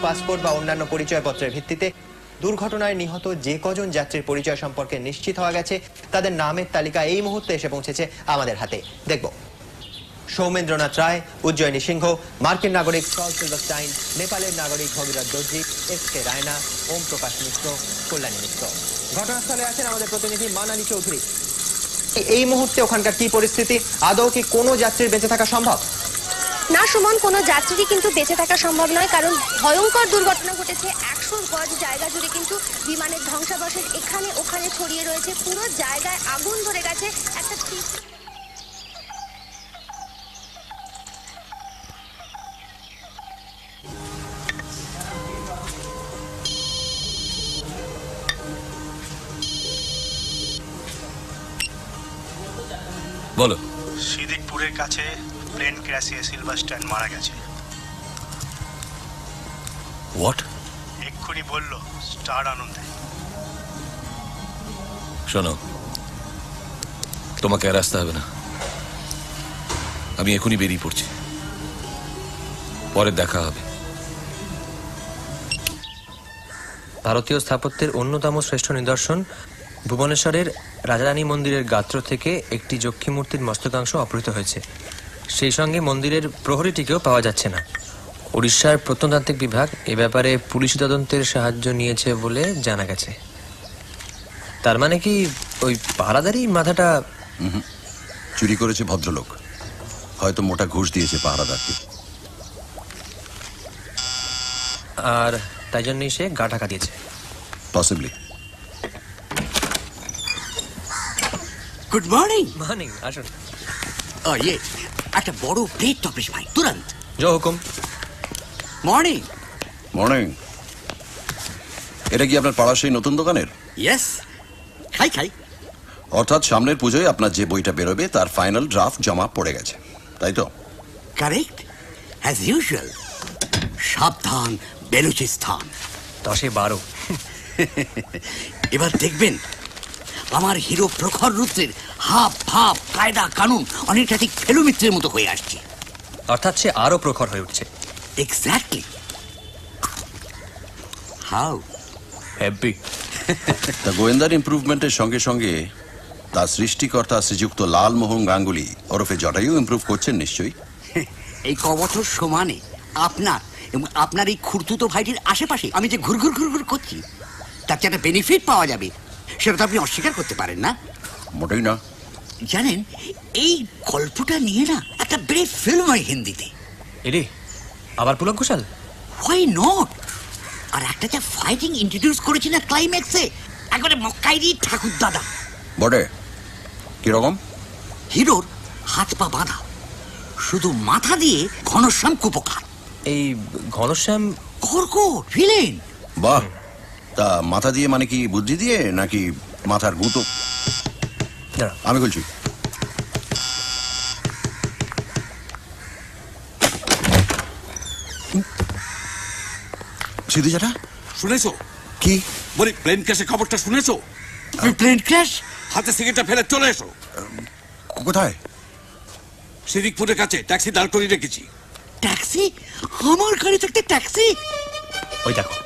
Passport বা অন্যান্য পরিচয়পত্রের ভিত্তিতে দুর্ঘটনায় নিহত যে কজন যাত্রীর পরিচয় সম্পর্কে নিশ্চিত হওয়া গেছে তাদের নামের তালিকা এই মুহূর্তে এসে পৌঁছেছে আমাদের হাতে। দেখব সৌমেন্দ্রনাথ রায়, উজ্জয়িনী সিংহ, মার্কিন নাগরিক সল সিলভারস্টাইন, নেপালের নাগরিক ভগীরথ দর্জি, এস.কে রায়না, ওম প্রকাশ মিশ্র, কল্যাণী মিশ্র। ঘটনাস্থলে আছেন আমাদের প্রতিনিধি মানালি চৌধুরী। এই মুহূর্তে ওখানকার কি পরিস্থিতি? আদৌ কি কোনো যাত্রীর বেঁচে থাকা সম্ভব? না সুমন, কোনো যাত্রীরই কিন্তু বেঁচে থাকা সম্ভব নয়, কারণ ভয়ঙ্কর দুর্ঘটনা ঘটেছে। 100 গজ জায়গা জুড়ে কিন্তু বিমানের ধ্বংসাবশেষ এখানে ওখানে ছড়িয়ে রয়েছে। পুরো জায়গায় আগুন ধরে গেছে। একটা বলো। সিদ্দিকপুরের কাছে প্লেন ক্র্যাশে সিলভারস্টাইন মারা গেছে। হোয়াট? এক্ষুনি বললো স্টার আনন্দে। শোনো, তোমাকে আর আসতে হবে না, আমি এখনই বেরিয়ে পড়ছি, পরে দেখা হবে। ভারতীয় স্থাপত্যের অন্যতম শ্রেষ্ঠ নিদর্শন ভুবনেশ্বরের রাজারানী মন্দিরের গাত্র থেকে একটি যক্ষী মূর্তির মস্তকাংশ অপহৃত হয়েছে। সেই সঙ্গে মন্দিরের প্রহরীটিকেও পাওয়া যাচ্ছে না। উড়িষ্যার প্রত্নতাত্ত্বিক বিভাগ এ ব্যাপারে পুলিশি তদন্তের সাহায্য নিয়েছে বলে জানা গেছে। তার মানে কি ওই পাহারাদারি মাথাটা? চুরি করেছে ভদ্রলোক, হয়তো মোটা ঘুষ দিয়েছে পাহারাদারকে, আর তাই জন্যই সে গা ঢাকা দিয়েছে। পসিবলি। Good morning. মর্নিং, আসুন। ইয়ে একটা বড় প্লেট টপেশ ভাই, তুরন্ত। জো হুকুম। মর্নিং। মর্নিং। এটা কি আপনার পাড়ার সেই নতুন দোকানের? ইয়েস, খাই খাই। অর্থাৎ সামনের পুজোয় আপনার যে বইটা বেরোবে তার ফাইনাল ড্রাফট জমা পড়ে গেছে, তাই তো? Correct, as usual. সাবধান বেলুচিস্তান। 10-12। এবার দেখবেন আমার হিরো প্রখর রুদ্রের হাব ভাব কায়দা কানুন অনেকটা ঠিক ফেলুমিত্রের মতো হয়ে আসছে। অর্থাৎ সে আরো প্রখর হয়ে উঠছে। এক্স্যাক্টলি। How happy. তা গোয়েন্দার ইমপ্রুভমেন্টের সঙ্গে সঙ্গে তার সৃষ্টিকর্তা শ্রীযুক্ত লালমোহন গাঙ্গুলি ওরফে জটায়ু ইমপ্রুভ করছেন নিশ্চয়ই। এই কবছর সমানে আপনার এবং আপনার এই খুঁড়তুতো ভাইটির আশেপাশে আমি যে ঘুরঘুর ঘুরঘুর করছি তার যে একটা বেনিফিট পাওয়া যাবে সেটা তো আপনি অস্বীকার করতে পারেন না। মোটেই না। জানেন, এই গল্পটা নিয়ে না একটা ব্রেভ ফিল্ম হয় হিন্দিতে। এরে আবার পুলক ঘোষাল? Why not. আর একটা যা ফাইটিং ইন্ট্রোডিউস করেছি না ক্লাইম্যাক্সে, একবারে মক্কাইরি ঠাকুর দাদা। বটে, কিরকম? হিরোর হাত পা বাঁধা, শুধু মাথা দিয়ে ঘনশ্যাম কুপোকার। এই ঘনশ্যাম কর্কট ভিলেন। বাহ, তা মাথা দিয়ে মানে কি বুদ্ধি দিয়ে নাকি মাথার গুঁতো? আমি বলছি সিদ্ধি জাটা শুনেছো? কি বলি প্লেন ক্র্যাশের খবরটা শুনেছো? Plane crash? হাতে সিগারেটটা ফেলে চলে এসো। কোথায়? সিদ্দিকপুরের কাছে ট্যাক্সি দাঁড় করিয়ে রেখেছি। ট্যাক্সি? আমার গাড়ি থাকতে ট্যাক্সি? ওই দেখো।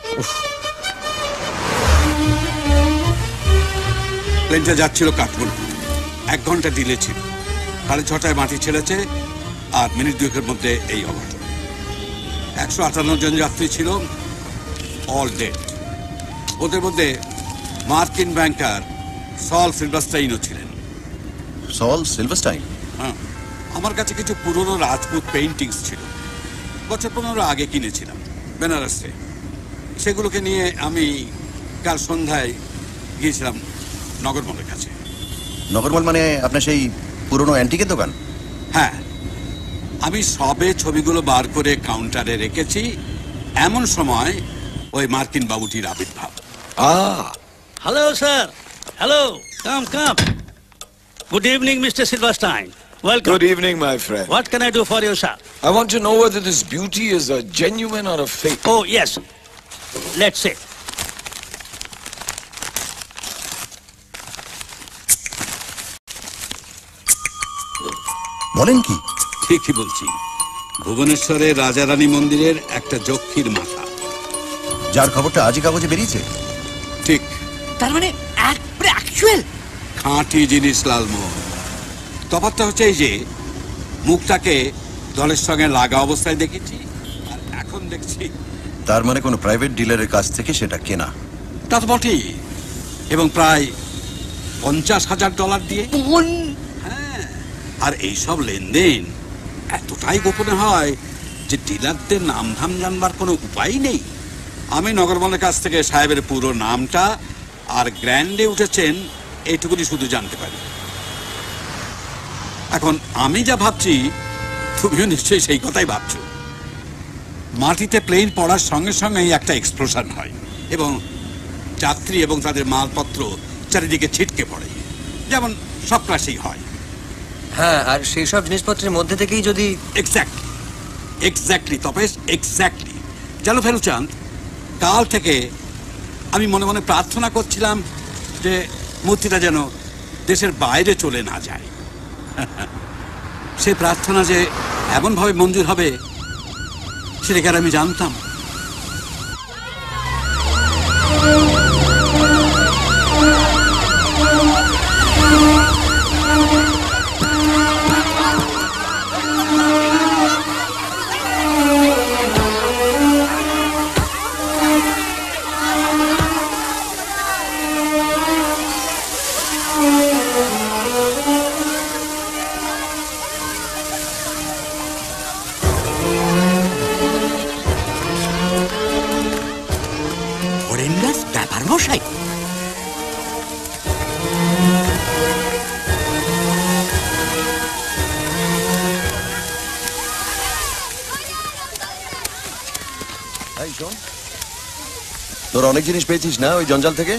প্লেনটা যাচ্ছিল কাঠমান্ডু, 1 ঘন্টা ডিলে ছিল। 6:30 মাটি ছেড়েছে আর মিনিট 2 মধ্যে এই অঘটন। 158 জন যাত্রী ছিল, অল ডেড। ওদের মধ্যে মার্কিন ব্যাংকার সল সিলভারস্টাইনও ছিলেন। সল সিলভারস্টাইন? হ্যাঁ, আমার কাছে কিছু পুরনো রাজপুত পেইন্টিংস ছিল, বছর 15 আগে কিনেছিলাম বেনারসে। সেগুলোকে নিয়ে আমি কাল সন্ধ্যায় গিয়েছিলাম নগরমলের কাছে। নগরমল মানে আপনার সেই পুরনো অ্যান্টিকের দোকান? হ্যাঁ, আমি সবে ছবিগুলো বার করে কাউন্টারে রেখেছি, এমন সময় ওই মার্কিন বাবুটির আবির্ভাব। Hello sir, hello, come come. Good evening mister Silverstein. Welcome. Good evening, my friend. What can I do for you, sir? I want to know whether this beauty is a genuine or a fake. Oh, yes. Let's see. বলেন কি? ঠিকই বলছি। ভুবনেশ্বরের রাজারানী মন্দিরের একটা যক্ষীর মাথা যার খবরটা আজই কাগজে বেরিয়েছে। ঠিক, তার মানে একবারে অ্যাকচুয়াল খাঁটি জিনিস লালমোহন। তফাৎটা হচ্ছে এই যে মুখটাকে দলের সঙ্গে লাগা অবস্থায় দেখেছি আর এখন দেখছি। তার মানে কোনো প্রাইভেট ডিলারের কাছ থেকে সেটা কেনা। তা তো বটেই, এবং প্রায় $50,000 দিয়ে। হ্যাঁ, আর এইসব লেনদেন এতটাই গোপনে হয় যে ডিলারদের নাম ধাম জানবার কোনো উপায় নেই। আমি নগরবনের কাছ থেকে সাহেবের পুরো নামটা আর গ্র্যান্ডে উঠেছেন এইটুকুনি শুধু জানতে পারি। এখন আমি যা ভাবছি তুমিও নিশ্চয়ই সেই কথাই ভাবছো। মাটিতে প্লেন পড়ার সঙ্গে সঙ্গেই একটা এক্সপ্লোশন হয় এবং যাত্রী এবং তাদের মালপত্র চারিদিকে ছিটকে পড়ে, যেমন সব ক্রাশেই হয়। হ্যাঁ, আর সেই সব জিনিসপত্রের মধ্যে থেকেই যদি এক্স্যাক্টলি তপেশ, এক্স্যাক্টলি। চলো ফেলুচাঁদ, কাল থেকে আমি মনে মনে প্রার্থনা করছিলাম যে মূর্তিটা যেন দেশের বাইরে চলে না যায়। সে প্রার্থনা যে এমনভাবে মঞ্জুর হবে সেটা কি আর আমি জানতাম? ব্যাপার মশাই, তোর অনেক জিনিস পেয়েছিস না ওই জঞ্জাল থেকে?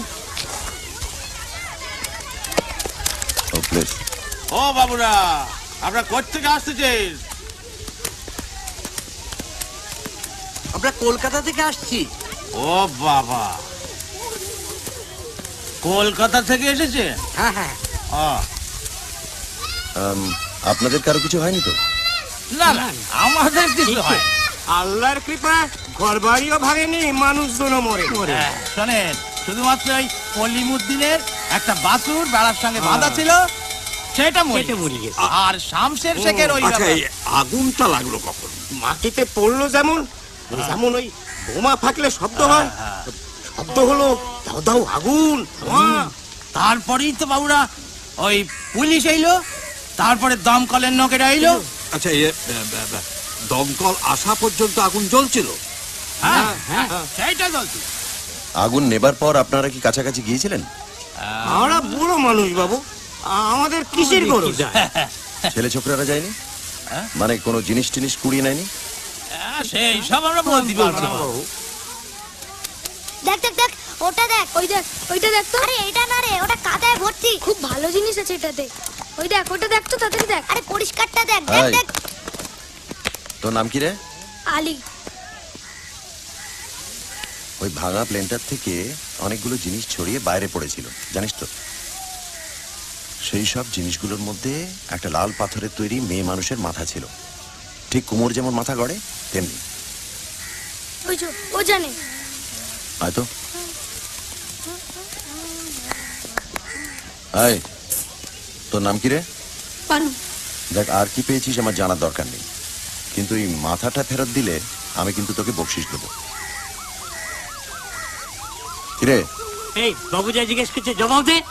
ও বাবুরা, আমরা কোত্থেকে আসতেছিস? আমরা কলকাতা থেকে আসছি। ও বাবা, কলকাতা থেকে এসেছে? হ্যাঁ হ্যাঁ। আপনাদের কারো কিছু হয়নি তো? না না, আমাদের কিছু হয়। আল্লাহর কৃপা, ঘর বাড়িও ভাঙেনি, মানুষজনও মরে। শোনেন, শুধুমাত্র ওই কলিমুদ্দিনের একটা বাছুর বেড়ার সঙ্গে বাঁধা ছিল, সেটা মরে গেছে। আর শামশের শেখের ওই আগুনটা লাগলো কখন? মাটিতে পড়লো যেমন যেমন ওই বোমা ফাটলে শব্দ হয়, শব্দ হলো দাও দাও আগুন। তারপরেই তো বাবুরা ওই পুলিশ এলো, তারপরে দমকলের লোকেরা এলো। আচ্ছা, দমকল আসা পর্যন্ত আগুন জ্বলছিল? হ্যাঁ হ্যাঁ, সেইটা জ্বলছিল। আগুন নেবার পর আপনারা কি কাছাকাছি গিয়েছিলেন? আমরা বুড়ো মানুষ বাবু, আমাদের কিসের গরজ? ছেলে ছোকরারা যায়নি? মানে কোনো জিনিস টিনিস কুড়িয়ে নেয়নি? সেই সব আমরা বলতে পারবো না বাবু। দেখ দেখ দেখ, ওটা দেখ, ওই দেখ, ওইটা দেখ তো। আরে এটা না রে, ওটা কাদায় ভর্তি। খুব ভালো জিনিস আছে এটাতে। ওই দেখ, ওটা দেখ তো, তাড়াতাড়ি দেখ। আরে পরিষ্কারটা দেখ, দেখ দেখ। তোর নাম কি রে? আলী। ওই ভাঙা প্লেনটার থেকে অনেকগুলো জিনিস ছড়িয়ে বাইরে পড়েছিল, জানিস তো? সেই সব জিনিসগুলোর মধ্যে একটা লাল পাথরের তৈরি মেয়ে মানুষের মাথা ছিল, ঠিক কুমোর যেমন মাথা গড়ে তেমনি। ও জানে। হয়তো। আয়, তোর নাম কি রে? পানু। দেখ, আর কি পেয়েছিস আমার জানার দরকার নেই, কিন্তু এই মাথাটা ফেরত দিলে আমি কিন্তু তোকে বকশিশ দেবো। কিরে? এই বাবু যা জিজ্ঞেস করছে জবাব দে।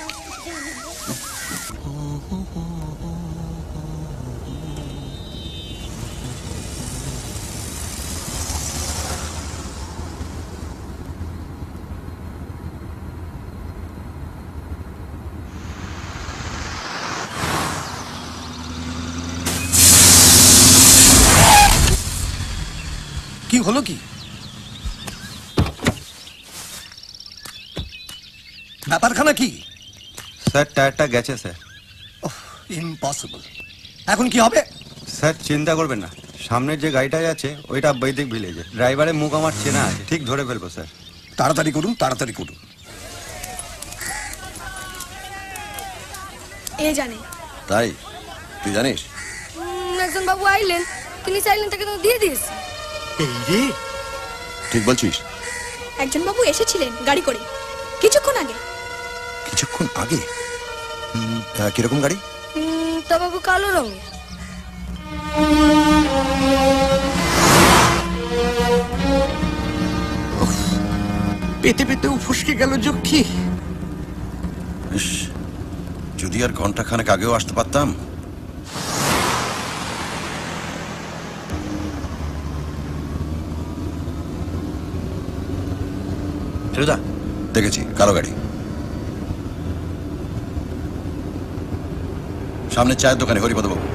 কি হলো কি? ব্যাপারখানা কি? স্যার, টায়ারটা গেছে স্যার। ইম্পসিবল। এখন কি হবে? স্যার চিন্তা করবেন না, সামনের যে গাড়িটা আছে ওইটা বৈদিক ভিলেজে। ড্রাইভারের মুখ আমার চেনা আছে, ঠিক ধরে ফেলবো স্যার। তাড়াতাড়ি করুন, তাড়াতাড়ি করুন। এ জানে। তাই তুই জানিস? একজন বাবু আইলেন, তিনি চাইলেন তাকে তো দিয়ে দিস। ঠিক বলছিস? একজন বাবু এসেছিলেন গাড়ি করে কিছুক্ষণ আগে। কিছুক্ষণ আগে? কিরকম গাড়ি? তা বাবু কালো রঙের। পেতে পেতে ফুসকে গেল যক্ষী। যদি আর ঘন্টা খানেক আগেও আসতে পারতাম। ফেলুদা, দেখেছি কালো গাড়ি। সামনে চায়ের দোকানে হরিপদ বাবু।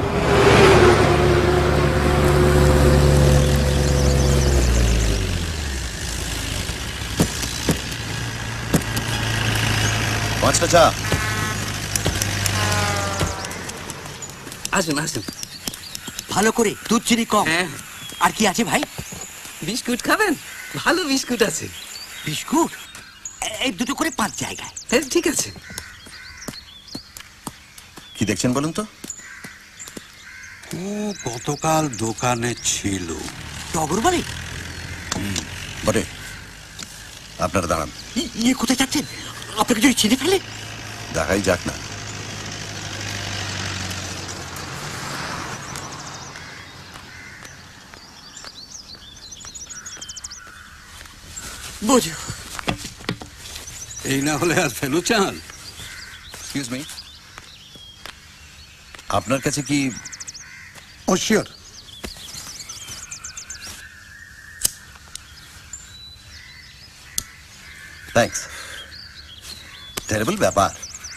পাঁচটা চা। আসুন আসুন, ভালো করে দুধ চিনি কম। আর কি আছে ভাই? বিস্কুট খাবেন? ভালো বিস্কুট আছে। বিস্কুট এই দুটো করে 5 জায়গায়। ঠিক আছে। কি দেখছেন বলুন তো? ও গতকাল দোকানে ছিল। টগর বাড়ি? বটে। আপনারা দাঁড়ান। ইয়ে কোথায় যাচ্ছেন? আপনাকে যদি চিনে ফেলে? দেখাই যাক না। বুঝো, এই না হলে আর ফেলু চান। এক্সকিউজ মি, আপনার কাছে কি? ও শিওর। থ্যাঙ্কস। টেরিবল ব্যাপার।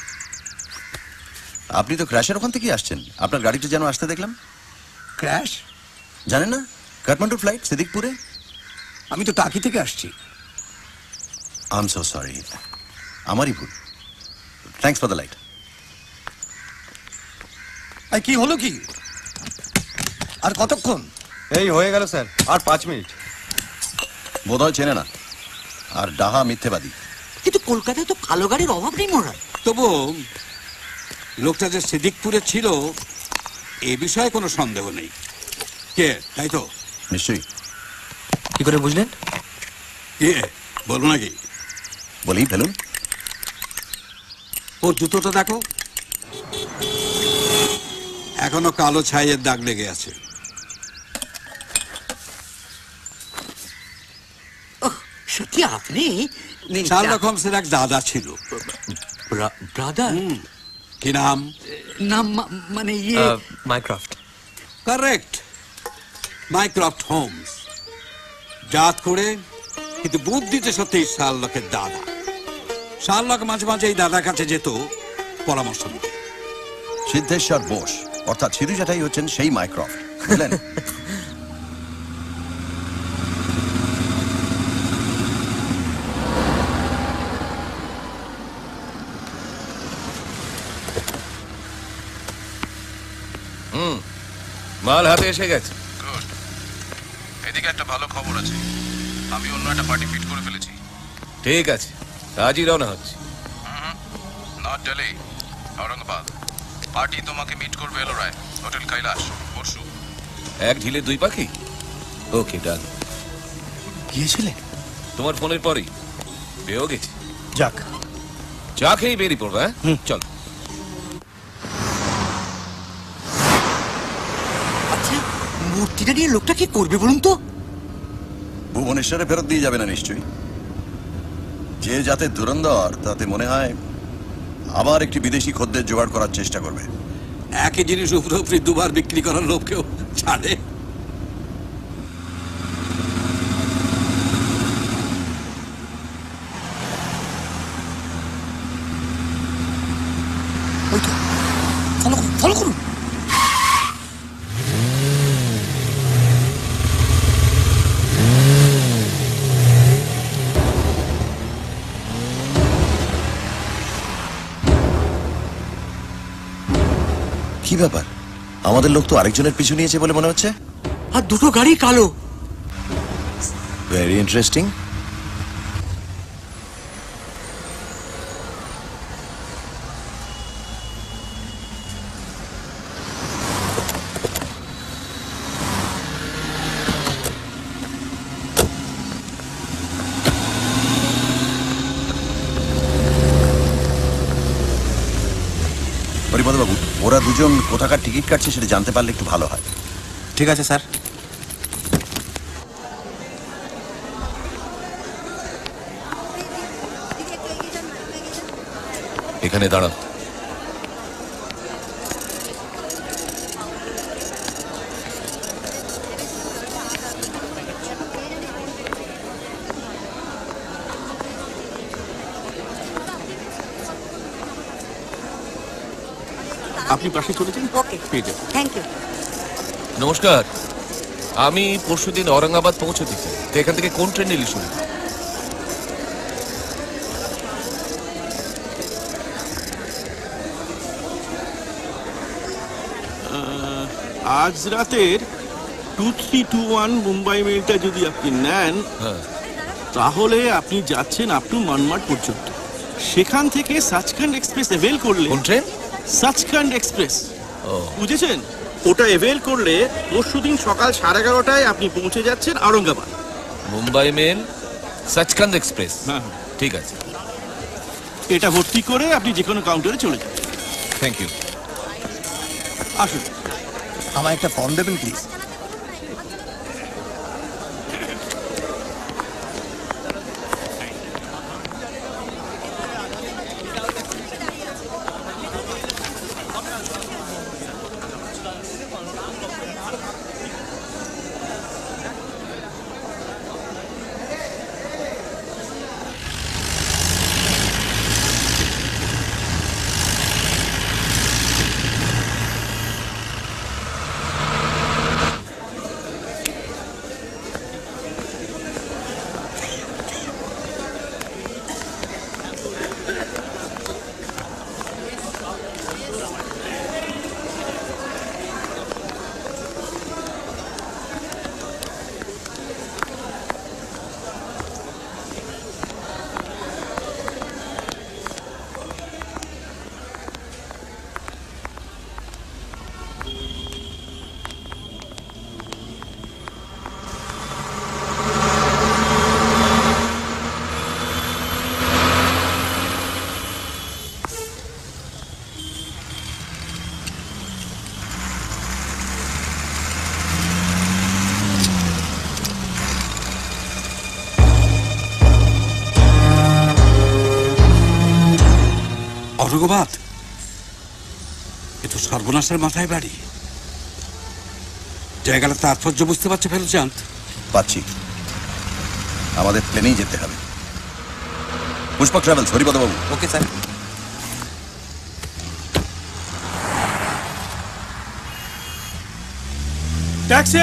আপনি তো ক্র্যাশের ওখান থেকে আসছেন। আপনার গাড়িটা যেন আসতে দেখলাম। ক্র্যাশ? জানেন না, কাঠমান্ডুর ফ্লাইট সিদ্দিকপুরে। আমি তো টাকি থেকে আসছি। আই এম সো সরি, আমারই ভুল। Thanks for the light. কি হলো কি? আর কতক্ষণ? এই হয়ে গেল স্যার, আর 5 মিনিট। বোধহয় চেনে না, আর ডাহা মিথ্যেবাদী। কিন্তু কলকাতায় তো কালো গাড়ির অভাব নেই মোরা। তবু লোকটা যে সিদ্দিকপুরে ছিল এ বিষয়ে কোনো সন্দেহ নেই। কে? তাই তো? নিশ্চয়ই। কি করে বুঝলেন? কে বলো নাকি? বলেই ফেলুন। ওর জুতোটা দেখো, এখনো কালো ছাইয়ের দাগ লেগে আছে। সত্যি আপনি? শার্লক হোমসের এক দাদা ছিল। ব্রাদার? কি নাম? নাম মানে ইয়ে মাইক্রফট। Correct, Mycroft Holmes. জাত করে কিন্তু বুদ্ধিতে সত্যি শার্লকের দাদা। শার্লক মাঝে মাঝে এই দাদার কাছে যেত পরামর্শ নিতে। সিদ্ধেশ্বর বোস অর্থাৎ সিধু জাটাই হচ্ছেন সেই মাইক্রফট, বুঝলেন? মাল হাতে এসে গেছে। গুড। এদিকে একটা ভালো খবর আছে, আমি অন্য একটা পার্টি ফিট করে ফেলেছি। ঠিক আছে, আজই রওনা হচ্ছে। নট দিল্লি, ঔরঙ্গাবাদ। পার্টি তোমাকে মিট করবে এলোরায়, হোটেল কৈলাস, পরশু। এক ঢিলে 2 পাখি। ওকে ডান। গিয়েছিলে? তোমার ফোনের পরেই পেয়েও গেছি। যাক, চা খেয়েই বেরিয়ে পড়বে। হ্যাঁ চল। আচ্ছা, মূর্তিটা নিয়ে লোকটা কি করবে বলুন তো? ভুবনেশ্বরে ফেরত দিয়ে যাবে না নিশ্চয়ই। যে যাতে ধুরন্ধর, তাতে মনে হয় আবার একটি বিদেশি খদ্দের জোগাড় করার চেষ্টা করবে। একই জিনিস উপরে উপরে 2 বার বিক্রি করার লোককেও ছাড়ে। ফলো করুন। কি ব্যাপার, আমাদের লোক তো আরেকজনের পিছু নিয়েছে বলে মনে হচ্ছে। আর 2টো গাড়ি কালো। Very interesting. ওরা দুজন কোথাকার টিকিট কাটছে সেটা জানতে পারলে একটু ভালো হয়। ঠিক আছে স্যার। এখানে দাঁড়াও। আপনি পাশে চলেছেন। Okay, thank you. নমস্কার, আমি পরশুদিন ঔরঙ্গাবাদ পৌঁছতে চাই, তো এখান থেকে কোন ট্রেন নিলি শুনি? আজ রাতের 2321 মুম্বাই মেলটা যদি আপনি নেন তাহলে আপনি যাচ্ছেন আপ টু মনমাড পর্যন্ত। সেখান থেকে সাচখান্ড এক্সপ্রেস এভেল করলে। কোন ট্রেন? সাচখান্ড এক্সপ্রেস, বুঝেছেন? ওটা এভেল করলে পরশুদিন সকাল 11:30টায় আপনি পৌঁছে যাচ্ছেন ঔরঙ্গাবাদ। Mumbai mail Sachkhand express. হ্যাঁ, ঠিক আছে। এটা ভর্তি করে আপনি যে কোনো কাউন্টারে চলে যান। Thank you. আসুন। আমায় একটা ফর্ম দেবেন প্লিজ। ঔরঙ্গাবাদ, এ তো সর্বনাশের মাথায় বাড়ি। জায়গাটা তাৎপর্য বুঝতে পারছে ফেলুচাঁদ? পাচ্ছি। আমাদের প্লেনেই যেতে হবে। পুষ্পক ট্রাভেলস, হরিপদ বাবু। Okay sir. ট্যাক্সি।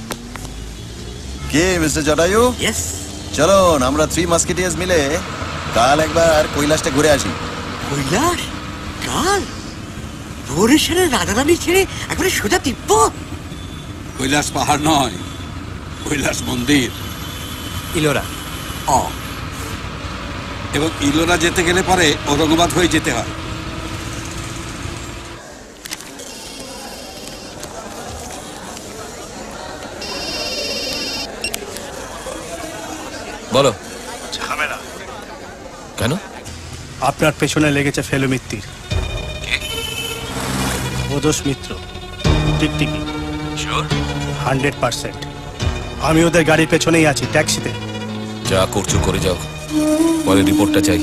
কে মিস্টার জটায়ু? ইয়েস। চলুন আমরা 3 মাস্কেটিয়ার্স মিলে কাল একবার কৈলাসটা ঘুরে আসি। কৈলাস? কাল? ভোরেশ্বরের রাধারানী ছেড়ে একবারে সোজা তিব্বত? কৈলাস পাহাড় নয়, কৈলাস মন্দির। ইলোরা। এবং ইলোরা যেতে গেলে পরে ঔরঙ্গাবাদ হয়ে যেতে হয়। বলো। ঝামেলা। কেন? আপনার পেছনে লেগেছে ফেলু মিত্তির। ওদোষ মিত্র, টিকটিকি। 100%। আমি ওদের গাড়ির পেছনেই আছি, ট্যাক্সিতে। যা করছো করে যাও, পরে রিপোর্টটা চাই।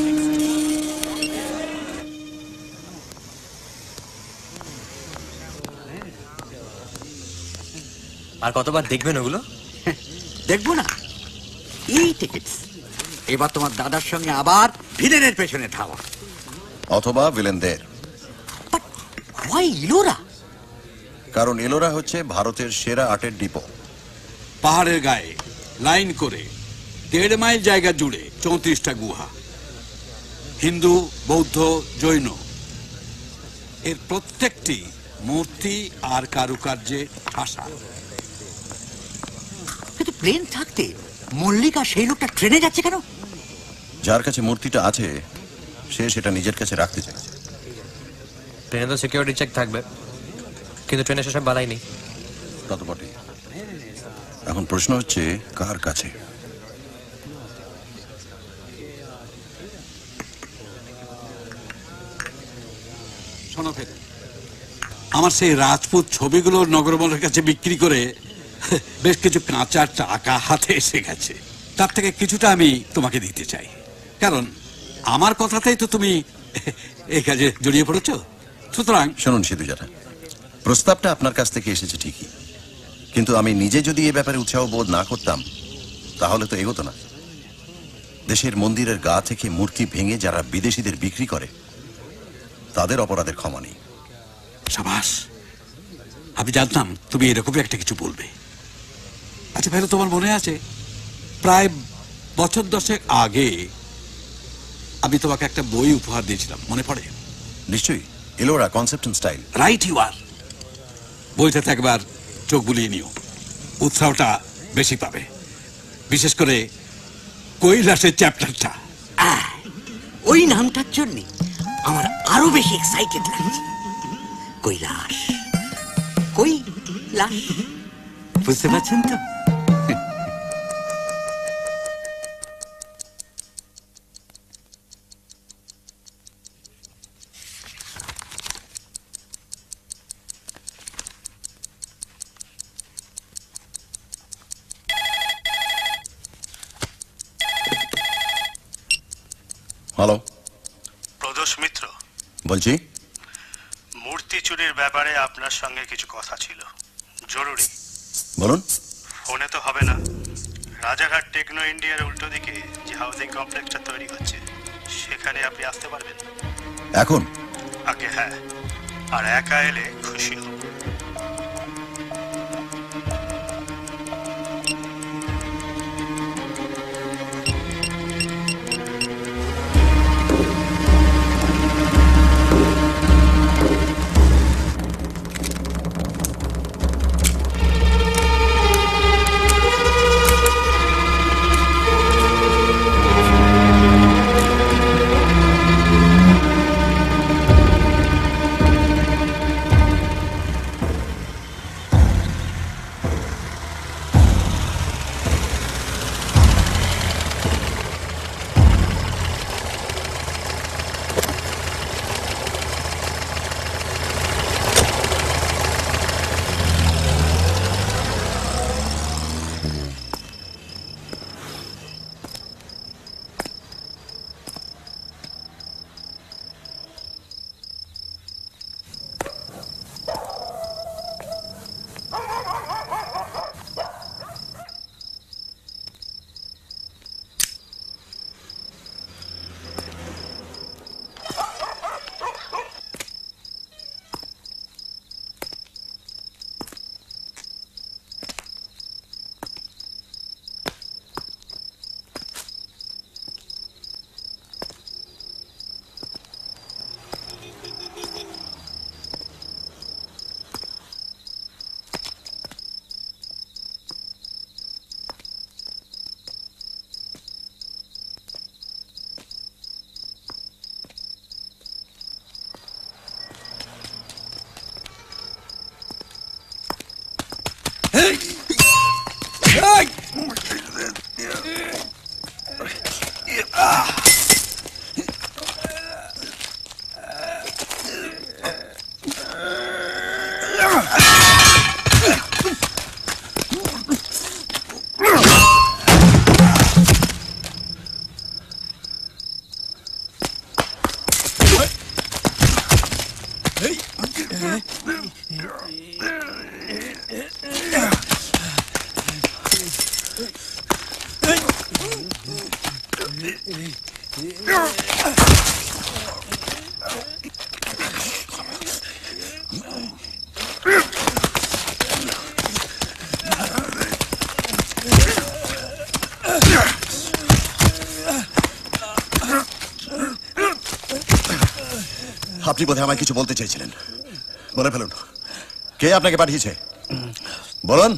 আর কতবার দেখবেন ওগুলো? দেখবো না, এই টিকিটস। এবার তোমার দাদার সঙ্গে আবার ভিলেনের পেছনে ধাওয়া, অথবা ভিলেনদের। হোয়াই ইলোরা? কারণ এলোরা হচ্ছে ভারতের সেরা আর্টের ডিপো। পাহাড়ের গায়ে লাইন করে 1.5 মাইল জায়গা জুড়ে 34টা গুহা, হিন্দু, বৌদ্ধ, জৈন। এর প্রত্যেকটি মূর্তি আর কারুকার্যে ঠাসা। কিন্তু প্লেন থাকতে মল্লিকা সেই লোকটা ট্রেনে যাচ্ছে কেন? যার কাছে মূর্তিটা আছে সে সেটা নিজের কাছে রাখতে চাইছে। ট্রেনে তো সিকিউরিটি চেক থাকবে, কিন্তু ট্রেনে সেসব বালাই নেই। তত বটে। এখন প্রশ্ন হচ্ছে কার কাছে? শোনো ফের, আমার সেই রাজপুত ছবিগুলো নগরমলের কাছে বিক্রি করে বেশ কিছু কাঁচা টাকা হাতে এসে গেছে। তার থেকে কিছুটা আমি তোমাকে দিতে চাই, কারণ আমার কথাতেই তো তুমি এই কাজে জড়িয়ে পড়েছ। সুতরাং শুনুন সিধুজারা, প্রস্তাবটা আপনার কাছ থেকে এসেছে ঠিকই, কিন্তু আমি নিজে যদি এ ব্যাপারে উৎসাহ বোধ না করতাম তাহলে তো এগোতো না। দেশের মন্দিরের গা থেকে মূর্তি ভেঙে যারা বিদেশিদের বিক্রি করে তাদের অপরাধের ক্ষমা নেই। সাবাস, আমি জানতাম তুমি এরকমই একটা কিছু বলবে। আচ্ছা ভাই, তোমার মনে আছে প্রায় বছর 10 আগে আমি তোমাকে একটা বই উপহার দিয়েছিলাম, মনে পড়ে? নিশ্চয়ই, Ellora concept and style. Right you are. বইটাতে একবার চোখ বুলিয়ে নিও, উৎসাহটা বেশি পাবে, বিশেষ করে কৈলাসের চ্যাপ্টারটা। ওই নামটার জন্য আমার আরো বেশি এক্সাইটেড লাগছে। কৈলাস, কৈলাস, বুঝতে পারছেন তো? হ্যালো, প্রদোষ মিত্র বলছি। মূর্তি চুরির ব্যাপারে আপনার সঙ্গে কিছু কথা ছিল, জরুরি। বলুন। ফোনে তো হবে না। রাজাঘাট টেকনো ইন্ডিয়ার উল্টো দিকে যে হাউজিং কমপ্লেক্সটা তৈরি হচ্ছে সেখানে আপনি আসতে পারবেন এখন? আগে হ্যাঁ, আর একা এলে খুশি হব। আপনি বোধহয় আমায় কিছু বলতে চেয়েছিলেন, বলে ফেলুন। কে আপনাকে পাঠিয়েছে বলুন।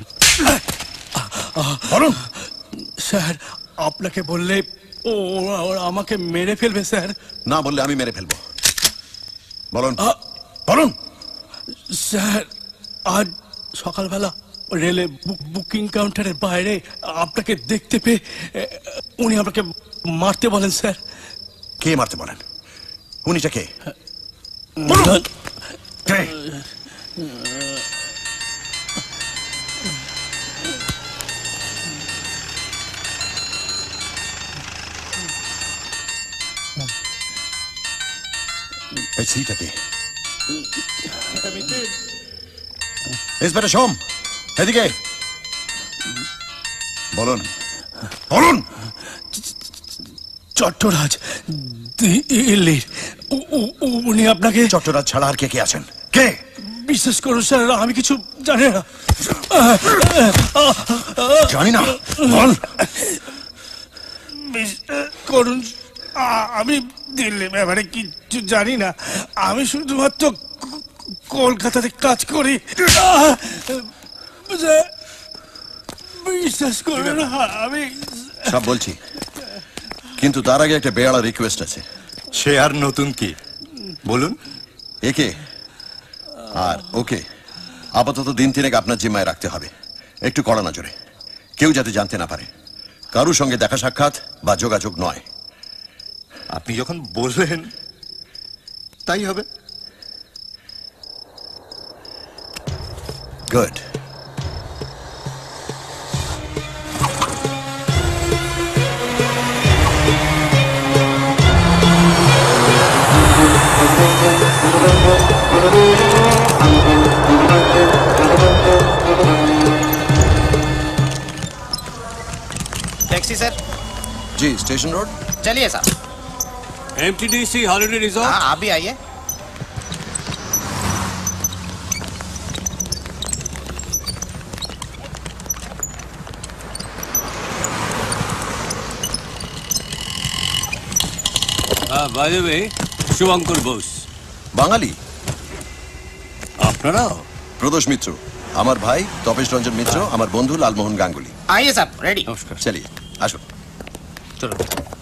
বলুন। স্যার, আপনাকে বললে ওরা আমাকে মেরে ফেলবে স্যার। না বললে আমি মেরে ফেলবো। বলুন বলুন। স্যার, আজ সকালবেলা রেলে বুকিং কাউন্টারের বাইরে আপনাকে দেখতে পেয়ে উনি আপনাকে মারতে বলেন স্যার। কে মারতে বলেন? উনিটা কে? সিটা কে? ইন্সপেক্টর সোম, এদিকে বলুন। বলুন। চট্টরাজ দিল্লির, উনি আপনাকে। চট্টরাজ ছাড়া আর কে কে আছেন? কে? বিশ্বাস করুন স্যার, আমি কিছু জানি না। জানি না? বল। করুন, আমি দিল্লি ব্যাপারে কিচ্ছু জানি না। আমি শুধুমাত্র কলকাতাতে কাজ করি। বিশ্বাস করবেন না, আমি সব বলছি, কিন্তু তার আগে একটা বেয়ারা রিকোয়েস্ট আছে। সে আর নতুন কি? বলুন। একে আর ওকে আপাতত দিন তিনেক আপনার জিম্মায় রাখতে হবে, একটু কড়া নজরে, কেউ যাতে জানতে না পারে। কারুর সঙ্গে দেখা সাক্ষাৎ বা যোগাযোগ নয়। আপনি যখন বললেন তাই হবে। গুড। Taxi sir. जी, स्टेशन रोड। चलिए साहब। MTDC holiday resort. हाँ, आप भी आइए। By the way, Shubhankar Bose. বাঙালি আপনারাও? প্রদোষ মিত্র আমার ভাই, তপেশ রঞ্জন মিত্র আমার বন্ধু, লালমোহন গাঙ্গুলি। आइए साहब, रेडी। নমস্কার। চলিয়ে আসুন। চলো।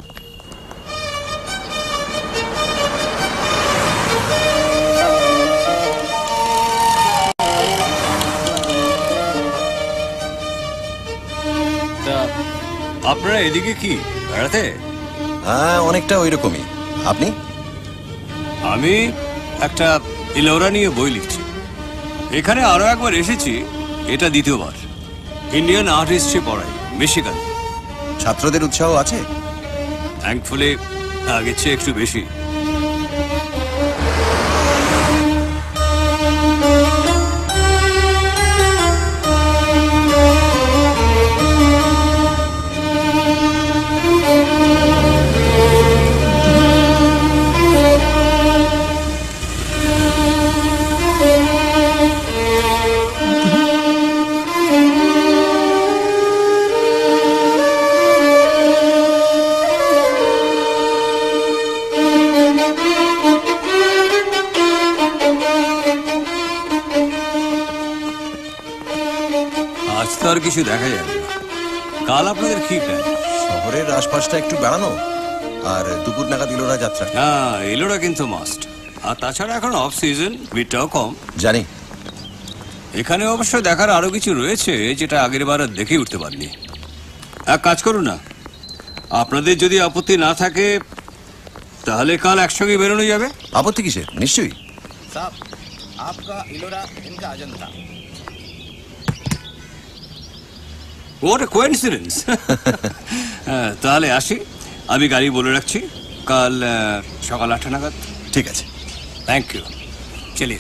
আপনারা এদিকে কি বেড়াতে? হ্যাঁ, অনেকটা ওই রকমই। আপনি? আমি একটা ইলোরা নিয়ে বই লিখছি। এখানে আরো একবার এসেছি, এটা দ্বিতীয়বার। ইন্ডিয়ান আর্ট হিস্ট্রি পড়াই মিশিগান। ছাত্রদের উৎসাহ আছে? থ্যাঙ্কফুলি আগের চেয়ে একটু বেশি। আর কিছু দেখা যাবে না। কাল আপনাদের কি প্ল্যান? শহরের আশপাশটা একটু বেড়ানো, আর দুপুর নাগাদ ইলোরা যাত্রা। হ্যাঁ, ইলোরা কিন্তু মাস্ট। আর তাছাড়া এখন অফ সিজন, ভিড়টাও কম। জানি। এখানে অবশ্য দেখার আরো কিছু রয়েছে যেটা আগের বার আর দেখে উঠতে পারিনি। এক কাজ করুন না, আপনাদের যদি আপত্তি না থাকে তাহলে কাল একসঙ্গে বেরোনো যাবে। আপত্তি কিসের? নিশ্চয়ই। साहब, आपका इलोरा, इनका अजंता। What a coincidence! তাহলে আসি, আমি গাড়ি বলে রাখছি কাল সকাল 8টা নাগাদ। ঠিক আছে, থ্যাংক ইউ। চলিয়ে।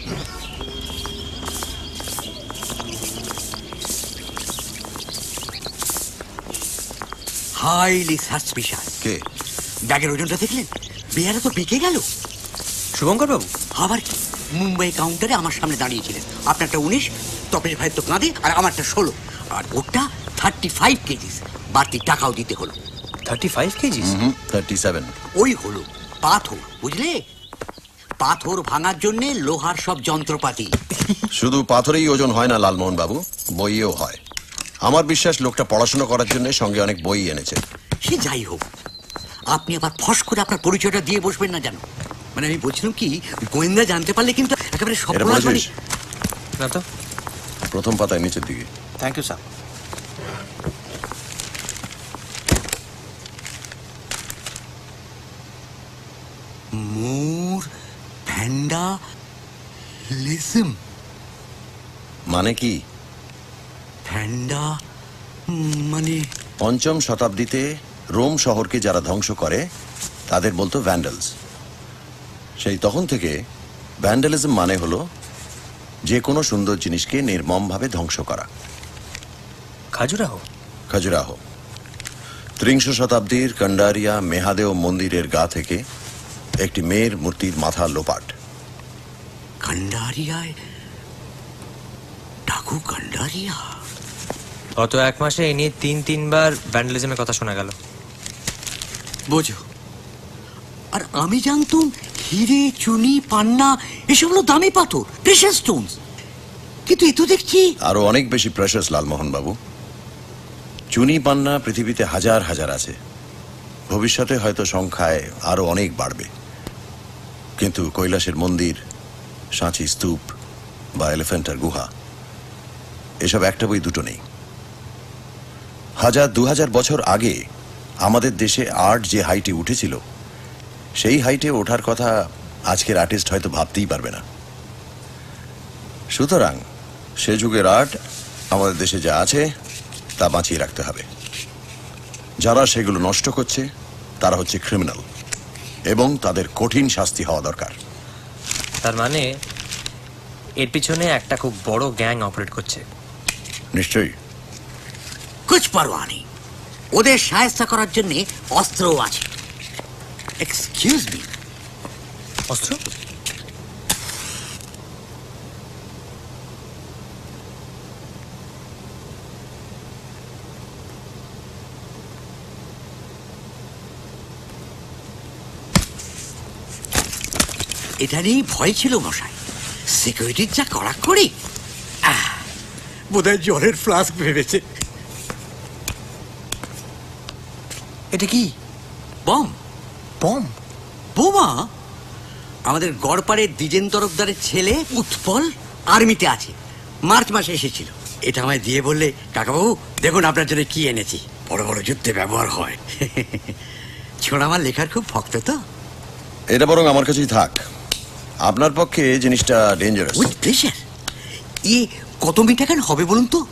Highly suspicious. কে? ব্যাগের ওজনটা দেখলেন? বেয়ারা তো বেঁকে গেল। শুভঙ্কর বাবু? আবার কি, মুম্বাই কাউন্টারে আমার সামনে দাঁড়িয়েছিলেন। আপনারটা 19, তপেশ ভাইয়ের তো কাঁধে, আর আমারটা 16, আর ওটা 35 কেজিস। বাড়তি টাকাও দিতে হলো। 35 কেজিস? 37। ওই হলো পাথর, বুঝলে? পাথর ভাঙার জন্য লোহার সব যন্ত্রপাতি। শুধু পাথরেই ওজন হয় না লালমোহন বাবু, বইও হয়। আমার বিশ্বাস লোকটা পড়াশোনা করার জন্য সঙ্গে অনেক বই এনেছে। সে যাই হোক, আপনি আবার ফস করে আপনার পরিচয়টা দিয়ে বসবেন না জানো। মানে আমি বলছিলাম কি, গোয়েন্দা জানতে পারলে কিন্তু একেবারে সব না তো। প্রথম পাতায় নিচের দিকে। थैंक यू साहब। মোর, ভ্যান্ডা, ভ্যান্ডালিজম মানে কি? ভ্যান্ডা মানে ৫ম শতাব্দীতে রোম শহরকে যারা ধ্বংস করে তাদের বলতো ভ্যান্ডালস। সেই তখন থেকে ভ্যান্ডালিজম মানে হলো যে কোনো সুন্দর জিনিসকে নির্মমভাবে ধ্বংস করা। খাজুরাহ ৩০ শতাব্দীর কন্ডারিয়া মেহাদেও মন্দিরের গা থেকে একটি মেয়ের মূর্তির মাথা লোপাট। কন্ডারিয়ায় ডাকু কন্ডারিয়া। গত 1 মাসে এই নিয়ে 3-3বার ভ্যান্ডালিজমের কথা শোনা গেল। বোঝো, আর আমি জানতাম হিরে, চুনি, পান্না এসব হলো দামি পাথর, প্রেশাস স্টোনস, কিন্তু এ তো দেখছি আরো অনেক বেশি প্রেশাস। লালমোহন বাবু, চুনি পান্না পৃথিবীতে হাজার হাজার আছে, ভবিষ্যতে হয়তো সংখ্যায় আরো অনেক বাড়বে, কিন্তু কৈলাসের মন্দির, সাঁচি স্তূপ বা এলিফ্যান্টার গুহা এসব একটা বই দুটো নেই। 1000-2000 বছর আগে আমাদের দেশে আর্ট যে হাইটে উঠেছিল সেই হাইটে ওঠার কথা আজকের আর্টিস্ট হয়তো ভাবতেই পারবে না। সুতরাং সে যুগের আর্ট আমাদের দেশে যা আছে তা বাঁচিয়ে রাখতে হবে। যারা সেগুলো নষ্ট করছে তারা হচ্ছে ক্রিমিনাল এবং তাদের কঠিন শাস্তি হওয়া দরকার। তার মানে এর পিছনে একটা খুব বড় গ্যাং অপারেট করছে। নিশ্চয়ই। কুছ পারোয়া নেই, ওদের সাহায্য করার জন্য অস্ত্রও আছে। Excuse me. অস্ত্র? এটা নিয়ে ভয় ছিল মশাই, সিকিউরিটির যা কড়াকড়ি। বোধহয় জলের ফ্লাস্ক ভেবেছে। এটা কি? বম। বম? বোমা? আমাদের গড়পাড়ের দ্বিজেন তরফদারের ছেলে উৎপল আর্মিতে আছে, মার্চ মাসে এসেছিল। এটা আমায় দিয়ে বললে, কাকাবাবু দেখুন আপনার জন্য কি এনেছি, বড় বড় যুদ্ধে ব্যবহার হয়। ছোড়া আমার লেখার খুব ভক্ত তো। এটা বরং আমার কাছেই থাক, আপনার পক্ষে জিনিসটা ডেঞ্জারাস। With pleasure. ই কত মিটাগান হবে বলুন তো?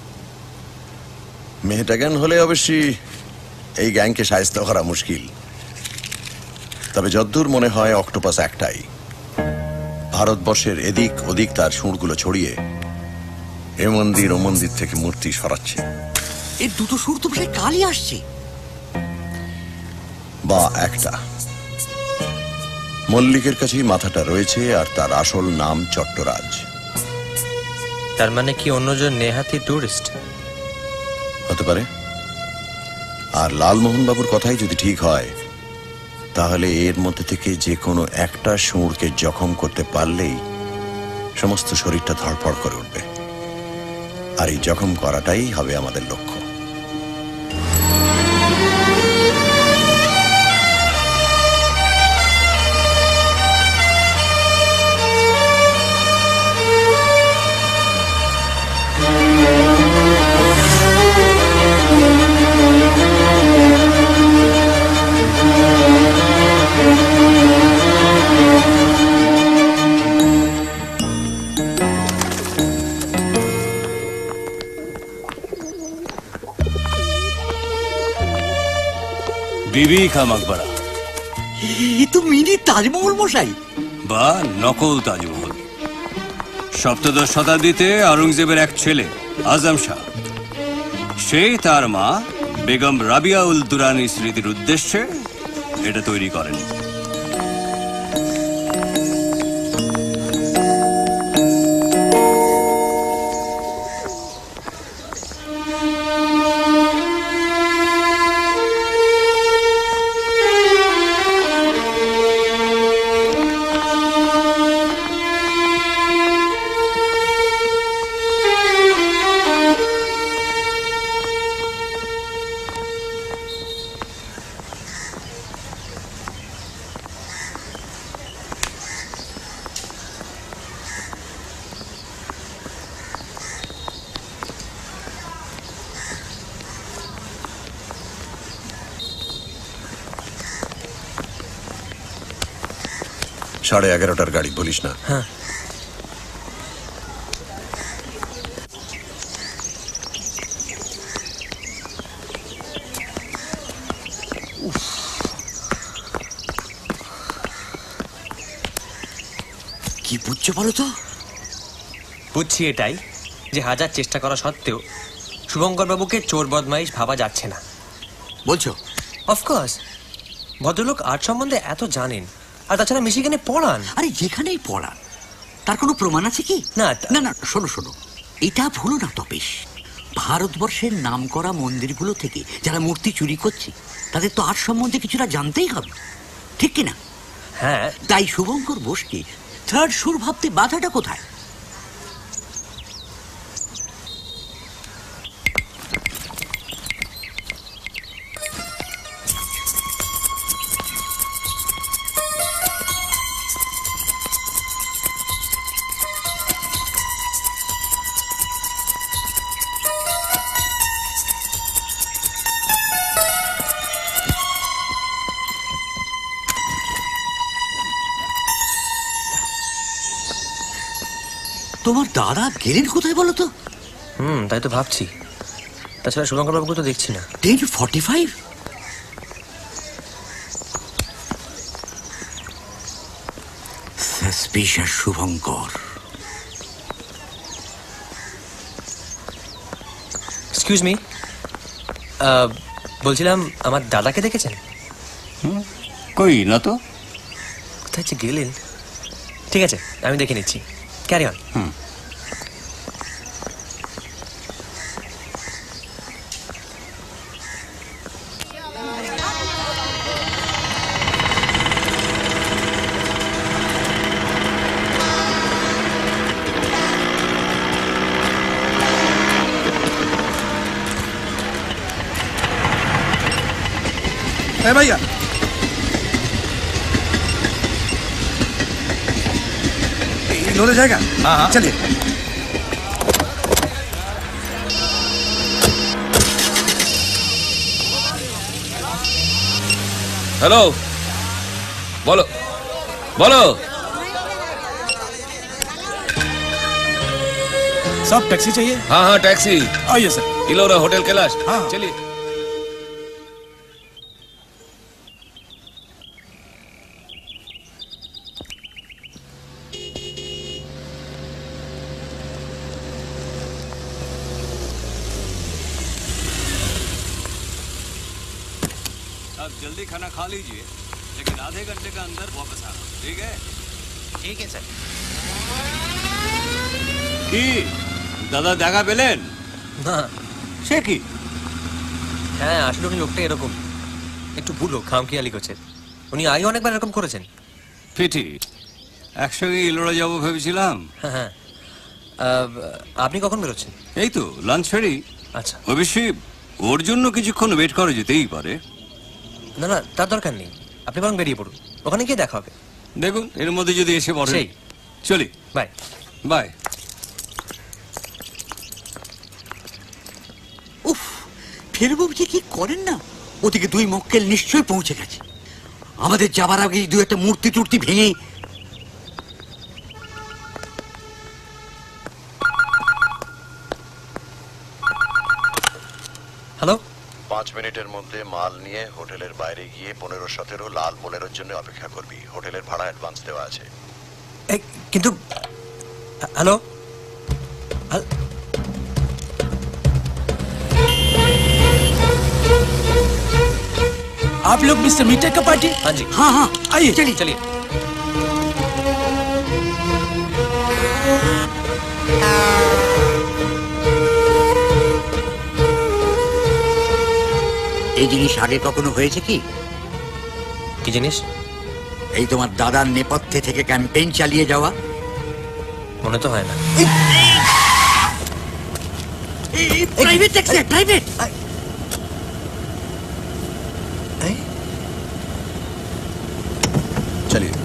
মেহটাগান হলে অবশ্যই এই গ্যাংকে সাহায্য করা মুশকিল, তবে যদ্দূর মনে হয় অক্টোপাস একটাই, ভারতবর্ষের এদিক ওদিক তার সুরগুলো ছড়িয়ে এ মন্দির ও মন্দির থেকে মূর্তি সরাচ্ছে। এর দুটো সুর তো প্রায় কালই আসছে। বা একটা। মল্লিকের কাছেই মাথাটা রয়েছে আর তার আসল নাম চট্টরাজ। তার মানে কি অন্যজন নেহাতি টুরিস্ট? হতে পারে। আর লালমোহন বাবুর কথাই যদি ঠিক হয় তাহলে এর মধ্যে থেকে যে কোনো একটা সুরকে জখম করতে পারলেই সমস্ত শরীরটা ধড়ফড় করে উঠবে, আর এই জখম করাটাই হবে আমাদের লক্ষ্য। বিবি খা মকবরা। এ তো মিনি তাজমহল মশাই। বা নকল তাজমহল। 17 শতাব্দীতে আওরঙ্গজেবের এক ছেলে আজম শাহ, সেই তার মা বেগম রাবিয়া উল দুরানি স্মৃতির উদ্দেশ্যে এটা তৈরি করেন। সাড়ে 11টার গাড়ি, বলিস না? হ্যাঁ। কি বুঝছো বলো তো? বুঝছি এটাই যে হাজার চেষ্টা করা সত্ত্বেও শুভঙ্কর বাবুকে চোর বদমাইশ ভাবা যাচ্ছে না। বলছো? অফকোর্স, ভদ্রলোক আর্ট সম্বন্ধে এত জানেন, আর তাছাড়া মিশিগানে পড়ান। আরে যেখানেই পড়ান, তার কোনো প্রমাণ আছে কি? না না না, শোনো শোনো, এটা ভুলো না তপেশ। ভারতবর্ষের নামকরা মন্দিরগুলো থেকে যারা মূর্তি চুরি করছে তাদের তো আর্ট সম্বন্ধে কিছুটা জানতেই হবে, ঠিক কিনা? হ্যাঁ। তাই শুভঙ্কর বোসকে থার্ড সুর ভাবতে বাধাটা কোথায়? তোমার দাদা গেলেন কোথায় বলো তো? তাই তো ভাবছি। তাছাড়া শুভঙ্কর বাবুকে তো দেখছি না। 10:45? সাসপিশিয়াস শুভঙ্কর। এক্সকিউজ মি, বলছিলাম আমার দাদাকে দেখেছেন? কই না তো। কোথায় যে গেলেন? ঠিক আছে, আমি দেখে নিচ্ছি। Carry on. भैया इन्होंने जाएगा। हाँ चलिए। हेलो, बोलो बोलो। सब टैक्सी चाहिए? हाँ हाँ टैक्सी। आइए सर। इलोरा होटल कैलाश। हाँ चलिए। अब जल्दी खाना खा लीजिए, लेकिन आधे घंटे के अंदर वापस आना, ठीक है? ठीक है सर। কি দাদা দেখা পেলেন? না। সে কি? হ্যাঁ, আসলে উনি লোকটা এরকম একটু বুড়ো, খামখেয়ালি করছে। উনি আগে অনেকবার এরকম করেছেন। ফিটি, একসঙ্গে ইলোরা যাবো ভেবেছিলাম। হ্যাঁ হ্যাঁ। আপনি কখন বেরোচ্ছেন? এই তো লাঞ্চ ফেরি। আচ্ছা। অবশ্যই ওর জন্য কিছুক্ষণ ওয়েট করা যেতেই পারে। না না, তার দরকার নেই, আপনি বরং বেরিয়ে পড়ুন, ওখানে গিয়ে দেখা হবে। দেখুন এর মধ্যে যদি এসে পড়ে। সেই। চলি। Bye bye. উফ, ফেরবাবু যে কি করেন না, ওদিকে 2 মক্কেল নিশ্চয়ই পৌঁছে গেছে। আমাদের যাবার আগে 2-1টা মূর্তি টুর্তি ভেঙে। হ্যালো। 5 মিনিটের মধ্যে মাল নিয়ে হোটেলের বাইরে গিয়ে 15-17 লাল বোলেরোর জন্য অপেক্ষা করবি। হোটেলের ভাড়া অ্যাডভান্স দেওয়া আছে। কিন্তু হ্যালো, आप लोग मिस्टर मीटर का पार्टी? हाँ जी। हाँ हाँ आइए चलिए चलिए। এই জিনিস আগে কখনো হয়েছে কি? কি জিনিস? এই তোমার দাদার নেপথ্যে থেকে ক্যাম্পেইন চালিয়ে যাওয়া? মনে তো হয় না। Private taxi, private. চলিয়ে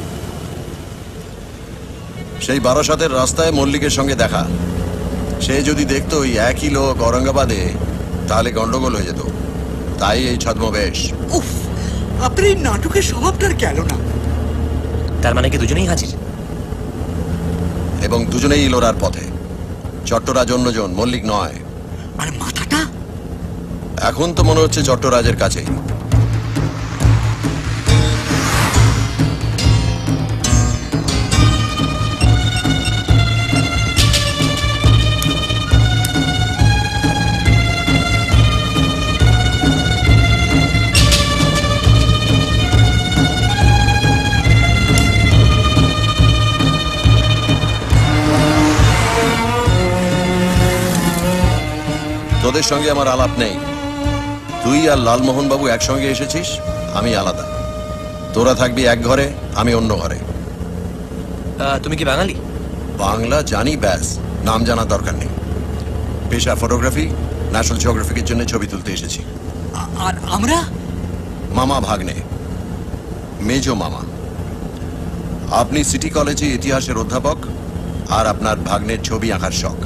সেই বারাসাতের রাস্তায় মল্লিকের সঙ্গে দেখা। সে যদি দেখতো ওই একই লোক ঔরঙ্গাবাদে, তাহলে গন্ডগোল হয়ে যেত। তাই এই ছদ্মবেশ। উফ, আপনার এই নাটকের স্বভাবটার গেল না। তার মানে কি দুজনেই হাজির? এবং দুজনেই ইলোরার পথে। চট্টরাজ অন্যজন, মল্লিক নয়। আর মাথাটা? এখন তো মনে হচ্ছে চট্টরাজের কাছেই। তোদের সঙ্গে আমার আলাপ নেই। তুই আর লালমোহন বাবু একসঙ্গে এসেছিস, আমি আলাদা। তোরা থাকবি এক ঘরে, আমি অন্য ঘরে। তুমি কি বাঙালি? বাংলা জানি, ব্যাস, নাম জানার দরকার নেই। পেশা ফটোগ্রাফি, ন্যাশনাল জিওগ্রাফিকের জন্য ছবি তুলতে এসেছি। আর আমরা? মামা ভাগ্নে, মেজো মামা। আপনি সিটি কলেজে ইতিহাসের অধ্যাপক, আর আপনার ভাগ্নের ছবি আঁকার শখ।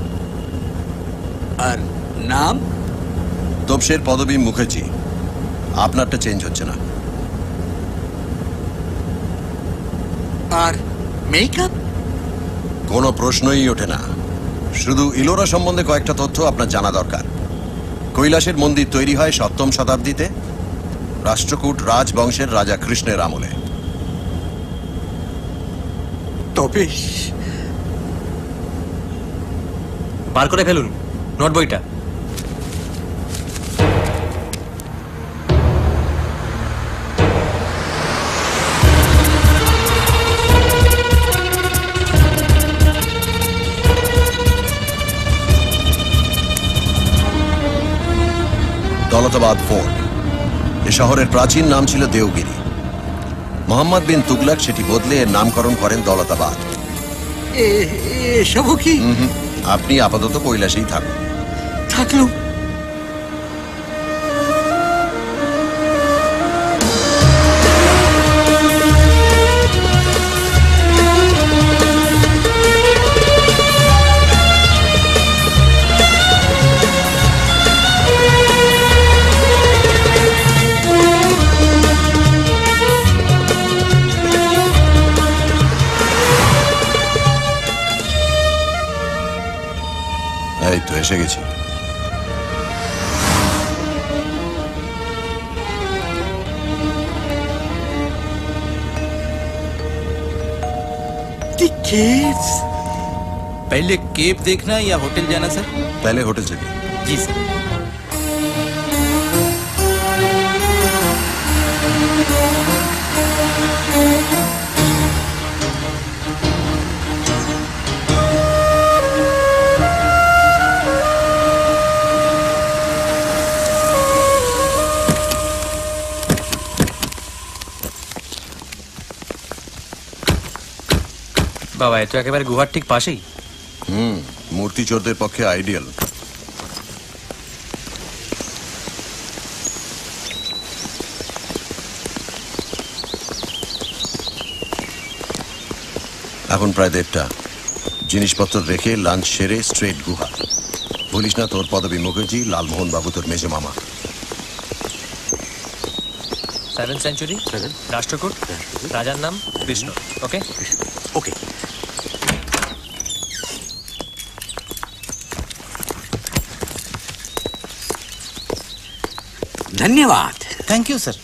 আর নাম? তপসের পদবী মুখার্জি। আপনারটা চেঞ্জ হচ্ছে না। আর মেকআপ? কোনো প্রশ্নই ওঠে না। শুধু ইলোরা সম্বন্ধে কয়েকটা তথ্য আপনার জানা দরকার। কৈলাসের মন্দির তৈরি হয় 7ম শতাব্দীতে, রাষ্ট্রকূট রাজবংশের রাজা কৃষ্ণের আমলে। তবে বার করে ফেলুন নোট বইটা। দৌলতাবাদ ফোর্ট। এ শহরের প্রাচীন নাম ছিল দেওগিরি। মোহাম্মদ বিন তুগলক সেটি বদলে এর নামকরণ করেন দৌলতাবাদ। এসবও কি? আপনি আপাতত কৈলাসেই থাকুন। থাকলুম। এই তো এসে গেছি। पहले केव देखना या होटल जाना सर? पहले होटल चलिए। जी सर। বাবা, এ তো একেবারে গুহার ঠিক পাশেই। মূর্তি চোরদের পক্ষে আইডিয়াল। এখন প্রায় 1:30। জিনিসপত্র রেখে লাঞ্চ সেরে স্ট্রেট গুহা। বলিস না তোর পদবী মুখার্জি, লালমোহন বাবু তোর মেজো মামা। 7th সেঞ্চুরি, রাষ্ট্রকূট, রাজার নাম কৃষ্ণ। Okay okay. धन्यवाद। Thank you sir.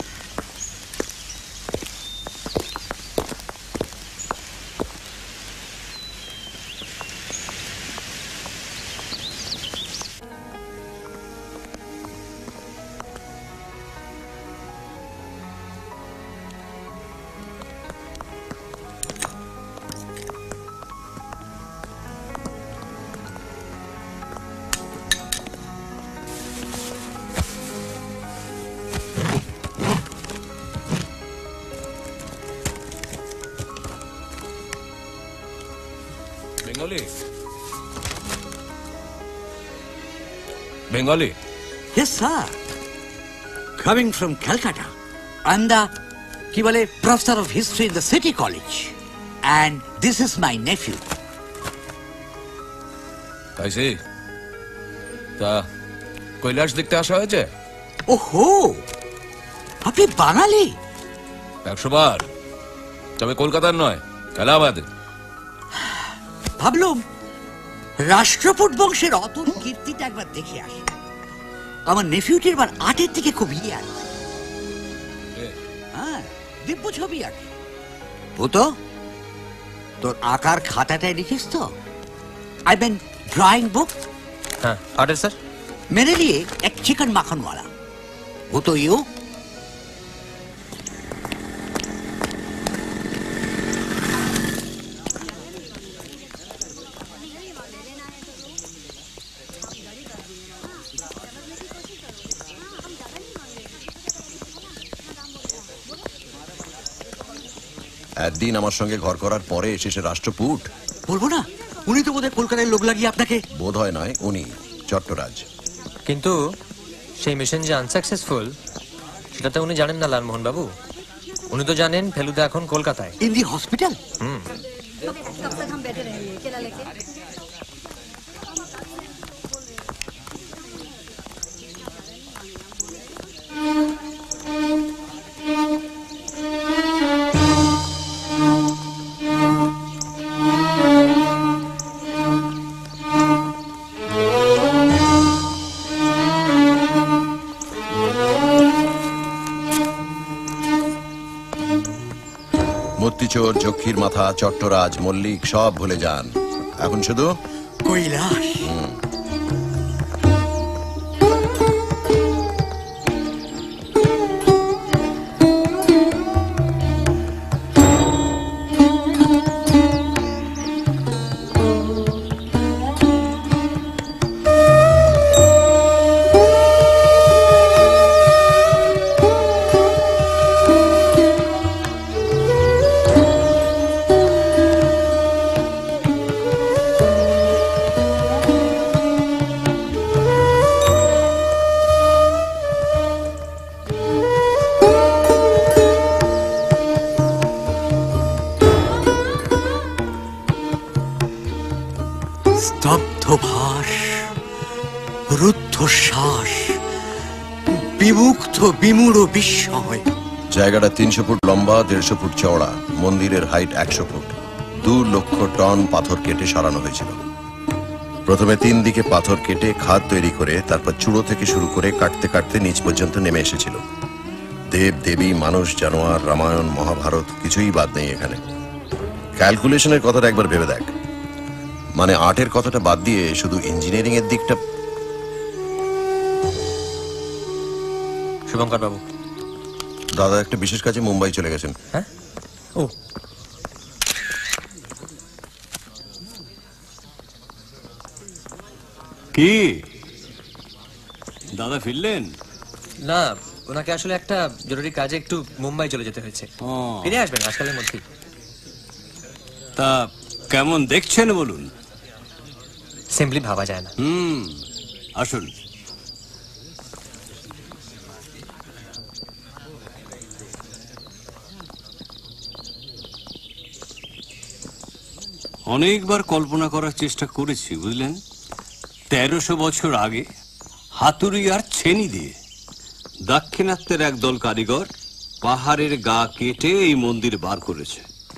Bengali? Yes, sir. Coming from Calcutta. I'm the Kibale Professor of History in the City College. And this is my nephew. I see. তা কৈলাস দেখতে আসা হয়েছে? ওহো, আপনি বাঙালি? 100 বার। তবে কলকাতার নয়, এলাহাবাদে। ভাবলাম রাষ্ট্রকূট বংশের অতুল কীর্তিটা একবার দেখে আসি। আমার নেফিউটির বার আর্টের দিকে খুব ইয়ে আছে। হ্যাঁ, দিব্য ছবি আঁকে। ভূত, তোর আঁকার খাতাটায় লিখিস তো? I mean drawing book. हाँ, ऑर्डर सर। मेरे लिए एक चिकन माखन वाला। वो तो यू। একদিন আমার সঙ্গে ঘর করার পরে শেষে রাষ্ট্রপুট বলবো না, উনি তো বোধহয় কলকাতায় লোক লাগিয়ে আপনাকে। বোধ হয় নয়, উনি চট্টরাজ। কিন্তু সেই মিশন যে আনসাকসেসফুল সেটা তো উনি জানেন না লালমোহন বাবু। উনি তো জানেন ফেলুদা এখন কলকাতায় ইন দি হসপিটাল। মূর্তিচোর, যক্ষীর মাথা, চট্টরাজ, মল্লিক সব ভুলে যান। এখন শুধু কৈলাস। স্তব্ধভাস, রুদ্ধশ্বাস, বিমুগ্ধ বিমূঢ় বিস্ময়। জায়গাটা 300 ফুট লম্বা, 150 ফুট চওড়া। মন্দিরের হাইট 100 ফুট। 2 লক্ষ টন পাথর কেটে সরানো হয়েছিল। প্রথমে 3 দিকে পাথর কেটে খাদ তৈরি করে তারপর চূড়ো থেকে শুরু করে কাটতে কাটতে নিচ পর্যন্ত নেমে এসেছিল। দেব দেবী, মানুষ, জানোয়ার, রামায়ণ, মহাভারত কিছুই বাদ নেই এখানে। ক্যালকুলেশনের কথাটা একবার ভেবে দেখ। মানে আর্টের কথাটা বাদ দিয়ে শুধু ইঞ্জিনিয়ারিং এর দিকটা। শুভঙ্কর বাবু, দাদা একটা বিশেষ কাজে মুম্বাই চলে গেছেন। হ্যাঁ? ও কি দাদা ফিরলেন? না, ওনাকে আসলে একটা জরুরি কাজে একটু মুম্বাই চলে যেতে হয়েছে। ফিরে আসবেন আজকালের মধ্যেই। তা কেমন দেখছেন বলুন? সিম্পলি ভাবা যায় না। আসুন। অনেকবার কল্পনা করার চেষ্টা করেছি, বুঝলেন। 1300 বছর আগে হাতুড়ি আর ছেনি দিয়ে দাক্ষিণাত্যের একদল কারিগর পাহাড়ের গা কেটে এই মন্দির বার করেছে,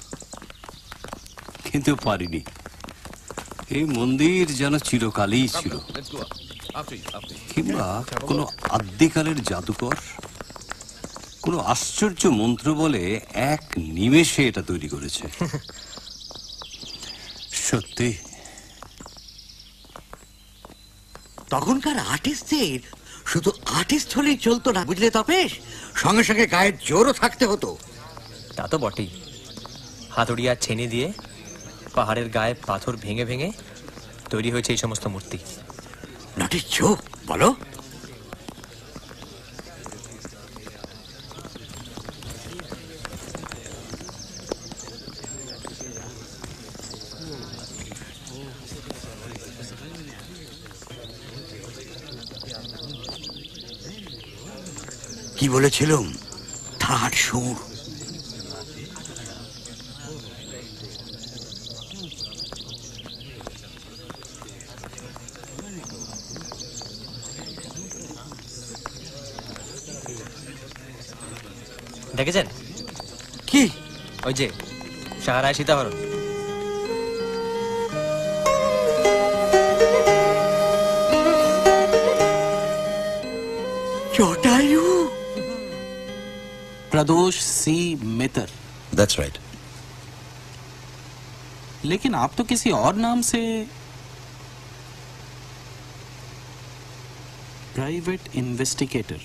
কিন্তু পারিনি। এই মন্দির যেন চিরকালই ছিল, কিংবা কোনো আদ্যিকালের জাদুকর কোনো আশ্চর্য মন্ত্র বলে এক নিমেষে এটা তৈরি করেছে। সত্যি তখনকার আর্টিস্টদের শুধু আর্টিস্ট হলেই চলতো না, বুঝলে তপেশ, সঙ্গে সঙ্গে গায়ের জোরও থাকতে হতো। তা তো বটেই। হাতুড়ি আর ছেনি দিয়ে পাহাড়ের গায়ে পাথর ভেঙে ভেঙে তৈরি হয়েছে এই সমস্ত মূর্তি। নটি চোখ বলো। কি বলেছিলাম? থার্ড সুর। দেখেছেন কি? ওই যে সাহারায় সীতাহরণ। জটায়ু। प्रदोष सी मित्र। That's right. लेकिन आप तो किसी और नाम से प्राइवेट इन्वेस्टिगेटर।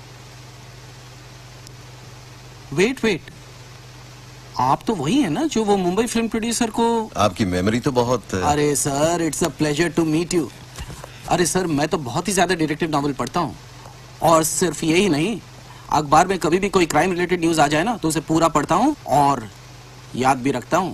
वेट आप तो वही है ना जो वो मुंबई फिल्म प्रोड्यूसर को। आपकी मेमोरी तो बहुत। अरे sir, it's a pleasure to meet you. अरे सर, मैं तो बहुत ही ज्यादा डिटेक्टिव नॉवल पढ़ता हूँ, और सिर्फ यही नहीं, अखबार में कभी भी कोई क्राइम रिलेटेड न्यूज आ जाए ना तो उसे पूरा पढ़ता हूँ और याद भी रखता हूँ।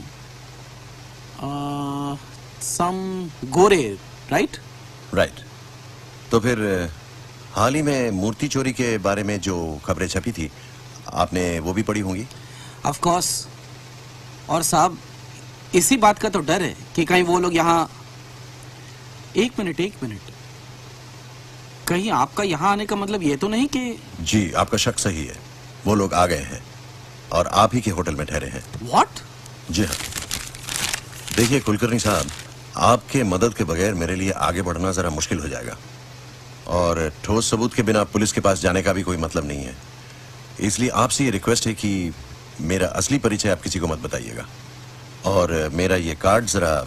सम गोरे, राइट? राइट। तो फिर हाल ही में मूर्ति चोरी के बारे में जो खबरें छपी थी, आपने वो भी पढ़ी होंगी? Of course. और साहब, इसी बात का तो डर है कि कहीं वो लोग यहाँ। एक मिनट, कहीं आपका यहाँ आने का मतलब ये तो नहीं कि? जी, आपका शक सही है। वो लोग आ गए हैं और आप ही के होटल में ठहरे हैं। व्हाट? जी हाँ। देखिए कुलकर्णी साहब, आपके मदद के बगैर मेरे लिए आगे बढ़ना जरा मुश्किल हो जाएगा, और ठोस सबूत के बिना पुलिस के पास जाने का भी कोई मतलब नहीं है। इसलिए आपसे ये रिक्वेस्ट है कि मेरा असली परिचय आप किसी को मत बताइएगा, और मेरा ये कार्ड जरा।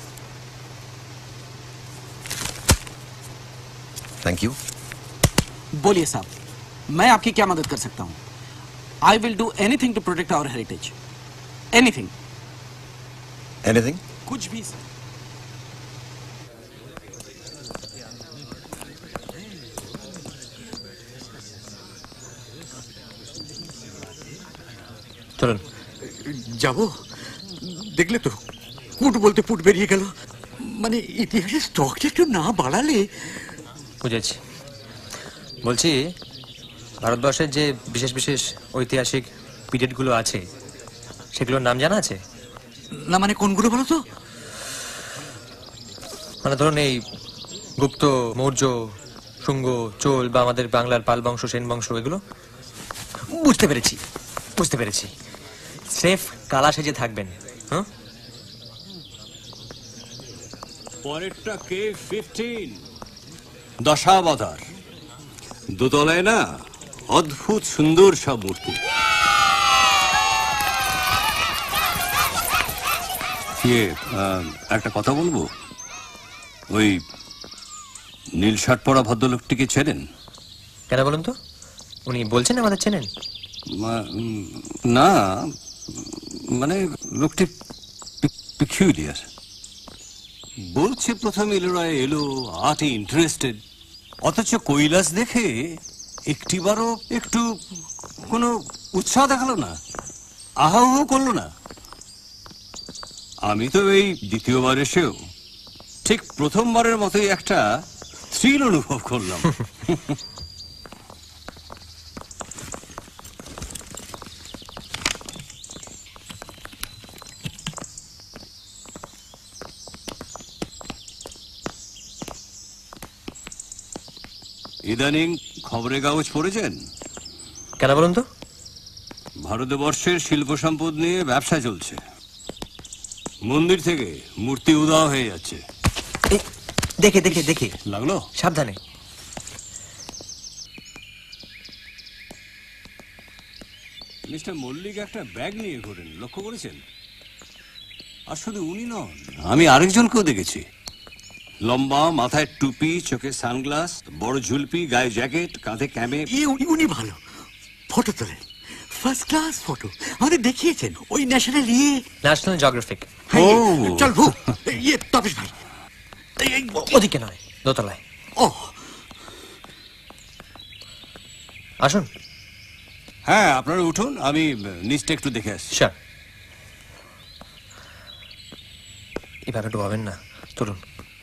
Thank you. बोलिए साहब, मैं आपकी क्या मदद कर सकता हूँ? I will do anything to protect our heritage. Anything. Anything? कुछ भी। চলুন যাবো। দেখলে তো কুট বলতে পুট বেরিয়ে গেল। মানে ইতিহাসের স্টকটা একটু না বাড়ালে। বুঝেছি। বলছি, ভারতবর্ষের যে বিশেষ বিশেষ ঐতিহাসিক পিরিয়ডগুলো আছে, সেগুলোর নাম জানা আছে? না মানে কোনগুলো বলো তো? মানে ধরুন এই গুপ্ত, মৌর্য, শুঙ্গ, চোল বা আমাদের বাংলার পাল বংশ, সেন বংশ, এগুলো। বুঝতে পেরেছি। স্রেফ কালাশে যে থাকবেন। হ্যাঁ, পরেরটা K15 দশাবতার। দোতলায় না, অদ্ভুত সুন্দর সব মূর্তি। একটা কথা বলবো, ওই নীল শার্ট পরা ভদ্রলোকটিকে চেনেন? কেন বলুন তো? উনি বলছেন আমাদের চেনেন? না, মানে লোকটি পিকুলিয়ার। বলছে প্রথম ইলোরায় এলো, আর্টে ইন্টারেস্টেড, অথচ কৈলাস দেখে একটিবারও একটু কোনো উৎসাহ দেখালো না, আহাও করলো না। আমি তো এই দ্বিতীয়বার এসেও ঠিক প্রথমবারের মতোই একটা থ্রিল অনুভব করলাম। ইদানিং খবরের কাগজ পড়েছেন? কেন বলুন তো? ভারতবর্ষের শিল্প সম্পদ নিয়ে ব্যবসা চলছে। মন্দির থেকে মূর্তি উধাও হয়ে যাচ্ছে। দেখে লাগলো? সাবধানে। মিস্টার মল্লিক একটা ব্যাগ নিয়ে ঘোরেন, লক্ষ্য করেছেন? আর শুধু উনি নন, আমি আরেকজনকেও দেখেছি। লম্বা, মাথায় টুপি, চোখে সানগ্লাস, বড় ঝুলপি, গায়ে জ্যাকেট, কাঁধে ক্যামে। উনি ভালো ফটো তোলেন, ফার্স্ট ক্লাস ফটো। আমাদের দেখিয়েছেন ওই ন্যাশনাল জিওগ্রাফিক। চল ভু, তপস ভাই ওদিকে নয়, দোতলায়। ও আসুন। হ্যাঁ, আপনারা উঠুন, আমি নিচটা একটু দেখে আসছি। স্যার, এভাবে ডোবাবেন না, চলুন।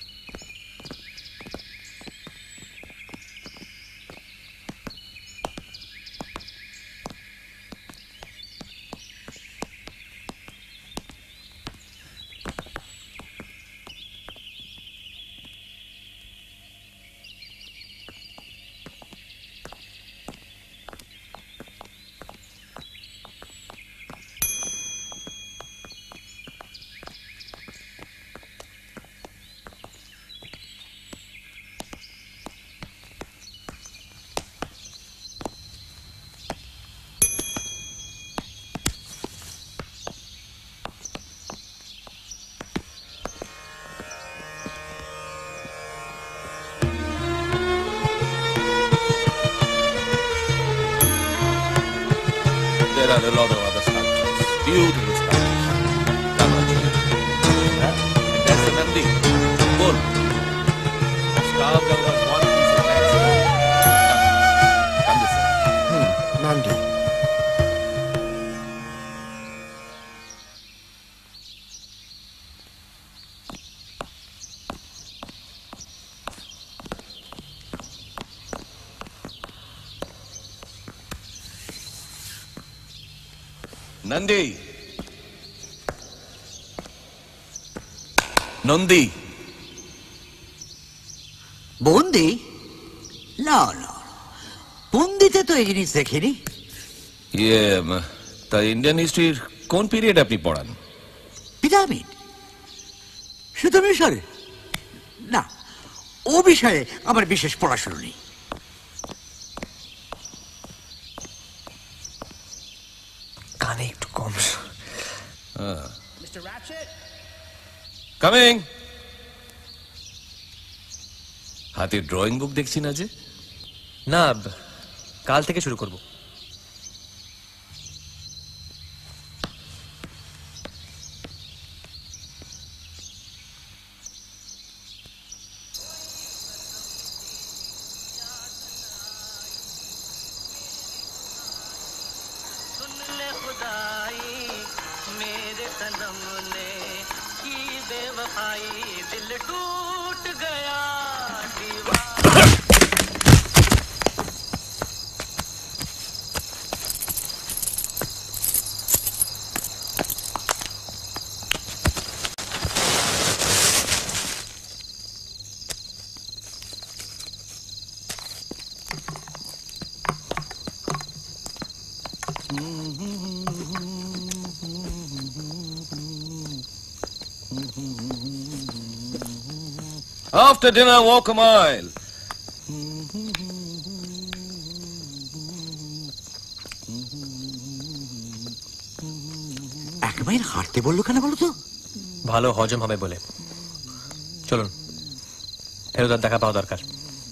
There are a lot of other sculptures, beautiful sculptures. Come on, and that's the Nandi, bull, carved out of one piece of limestone. Come this way. Nandi. Nandi Nandi বন্দি? না না, বন্দিতে তো এই জিনিস দেখিনি। তা ইন্ডিয়ান হিস্ট্রির কোন পিরিয়ড আপনি পড়ান? পিরামিড? শুধু মিশরে? না, ও বিষয়ে আমার বিশেষ পড়াশোনা নেই। কানে একটু কম। কামিং। হাতে ড্রয়িং বুক দেখছি না যে? না, কাল থেকে শুরু করব। After dinner, walk a mile. এক মাইল হাঁটতে বললো কেন বলো তো? ভালো হজম হবে বলে। চলুন, ফেলুদার দেখা পাওয়া দরকার।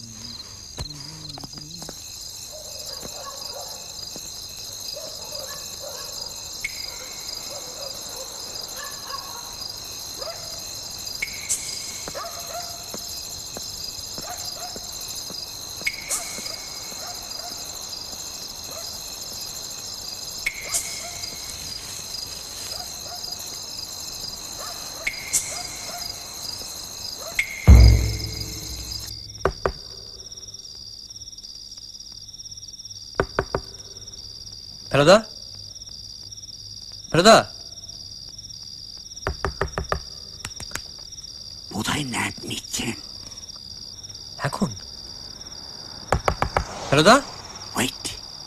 ফেলুদা, ফেলুদা, বোধহয় ন্যাপ নিচ্ছেন এখন। ফেলুদা, ওয়েট।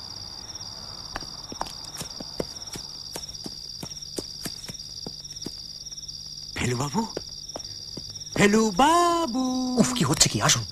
ফেলু বাবু, ফেলু বাবু। উফ, কি হচ্ছে কি? আসুন।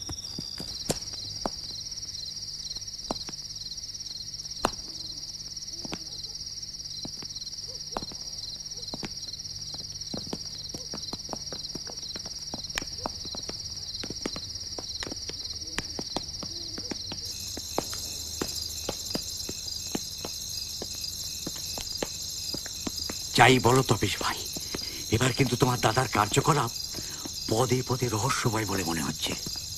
যাই বলো তপেশ ভাই, এবার কিন্তু তোমার দাদার কার্যকলাপ পদে পদে রহস্যময় বলে মনে হচ্ছে।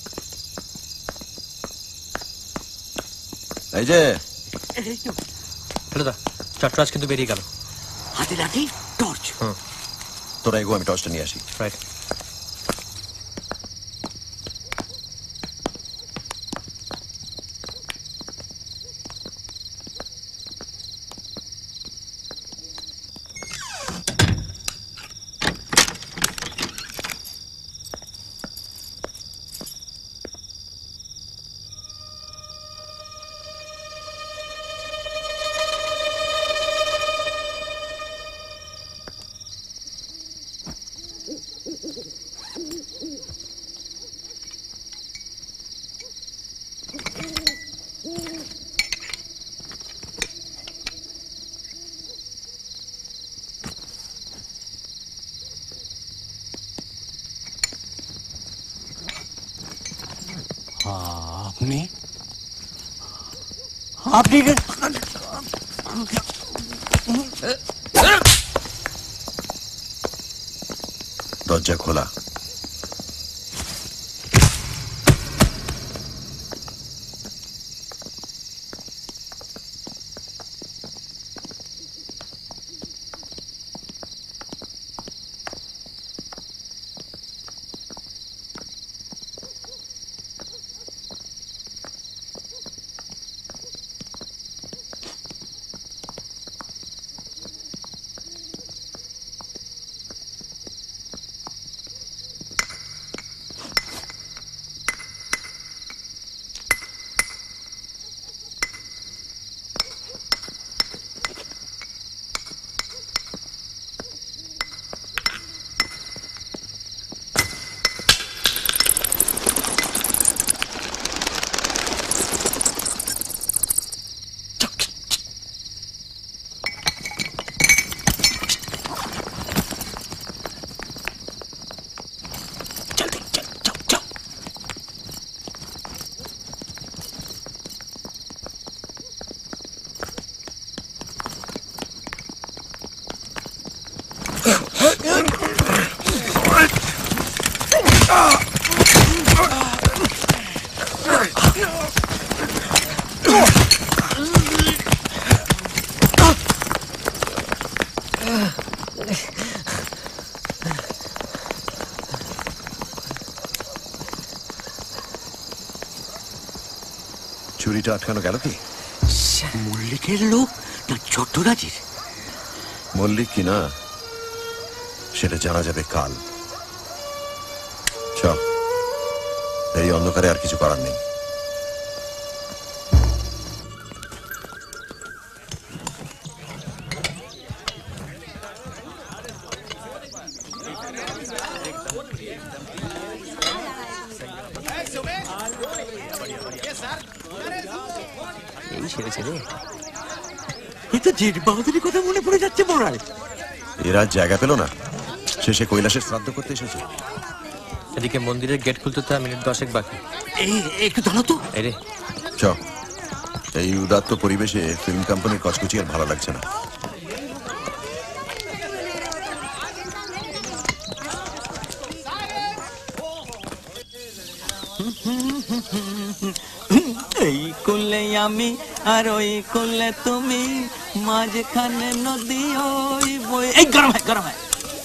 এই যে ফেলুদা, চট্টরাজ কিন্তু বেরিয়ে গেল। হাতে লাঠি, টর্চ। তোরা এগো, আমি টর্চটা নিয়ে আসি। রাইট। আপনি আপনি দরজা খোলা। চুরিটা আটকানো গেল কি? মল্লিকের লোক না চট্টরাজির? মল্লিক কি না সেটা জানা যাবে কাল। চল, এই অন্ধকারে আর কিছু করার নেই। এই ছেড়েছে রে। এ তো জেঠ বাহাদুরের কথা মনে পড়ে যাচ্ছে মরায়। এরা জায়গা পেল না, শেষে কৈলাসের শ্রাদ্ধ করতে এসেছে। এদিকে মন্দিরের গেট খুলতে তো মিনিট 10 বাকি। একটু দাঁড়াও তো। এই রে চ, এই উদাত্ত পরিবেশে ফিল্ম কোম্পানির কচকচি আর ভালো লাগছে না। এই কোলে আমি আর ওই কোলে তুমি, মাঝখানে নদী ওই বই। এই গরম হয় গরম হয়।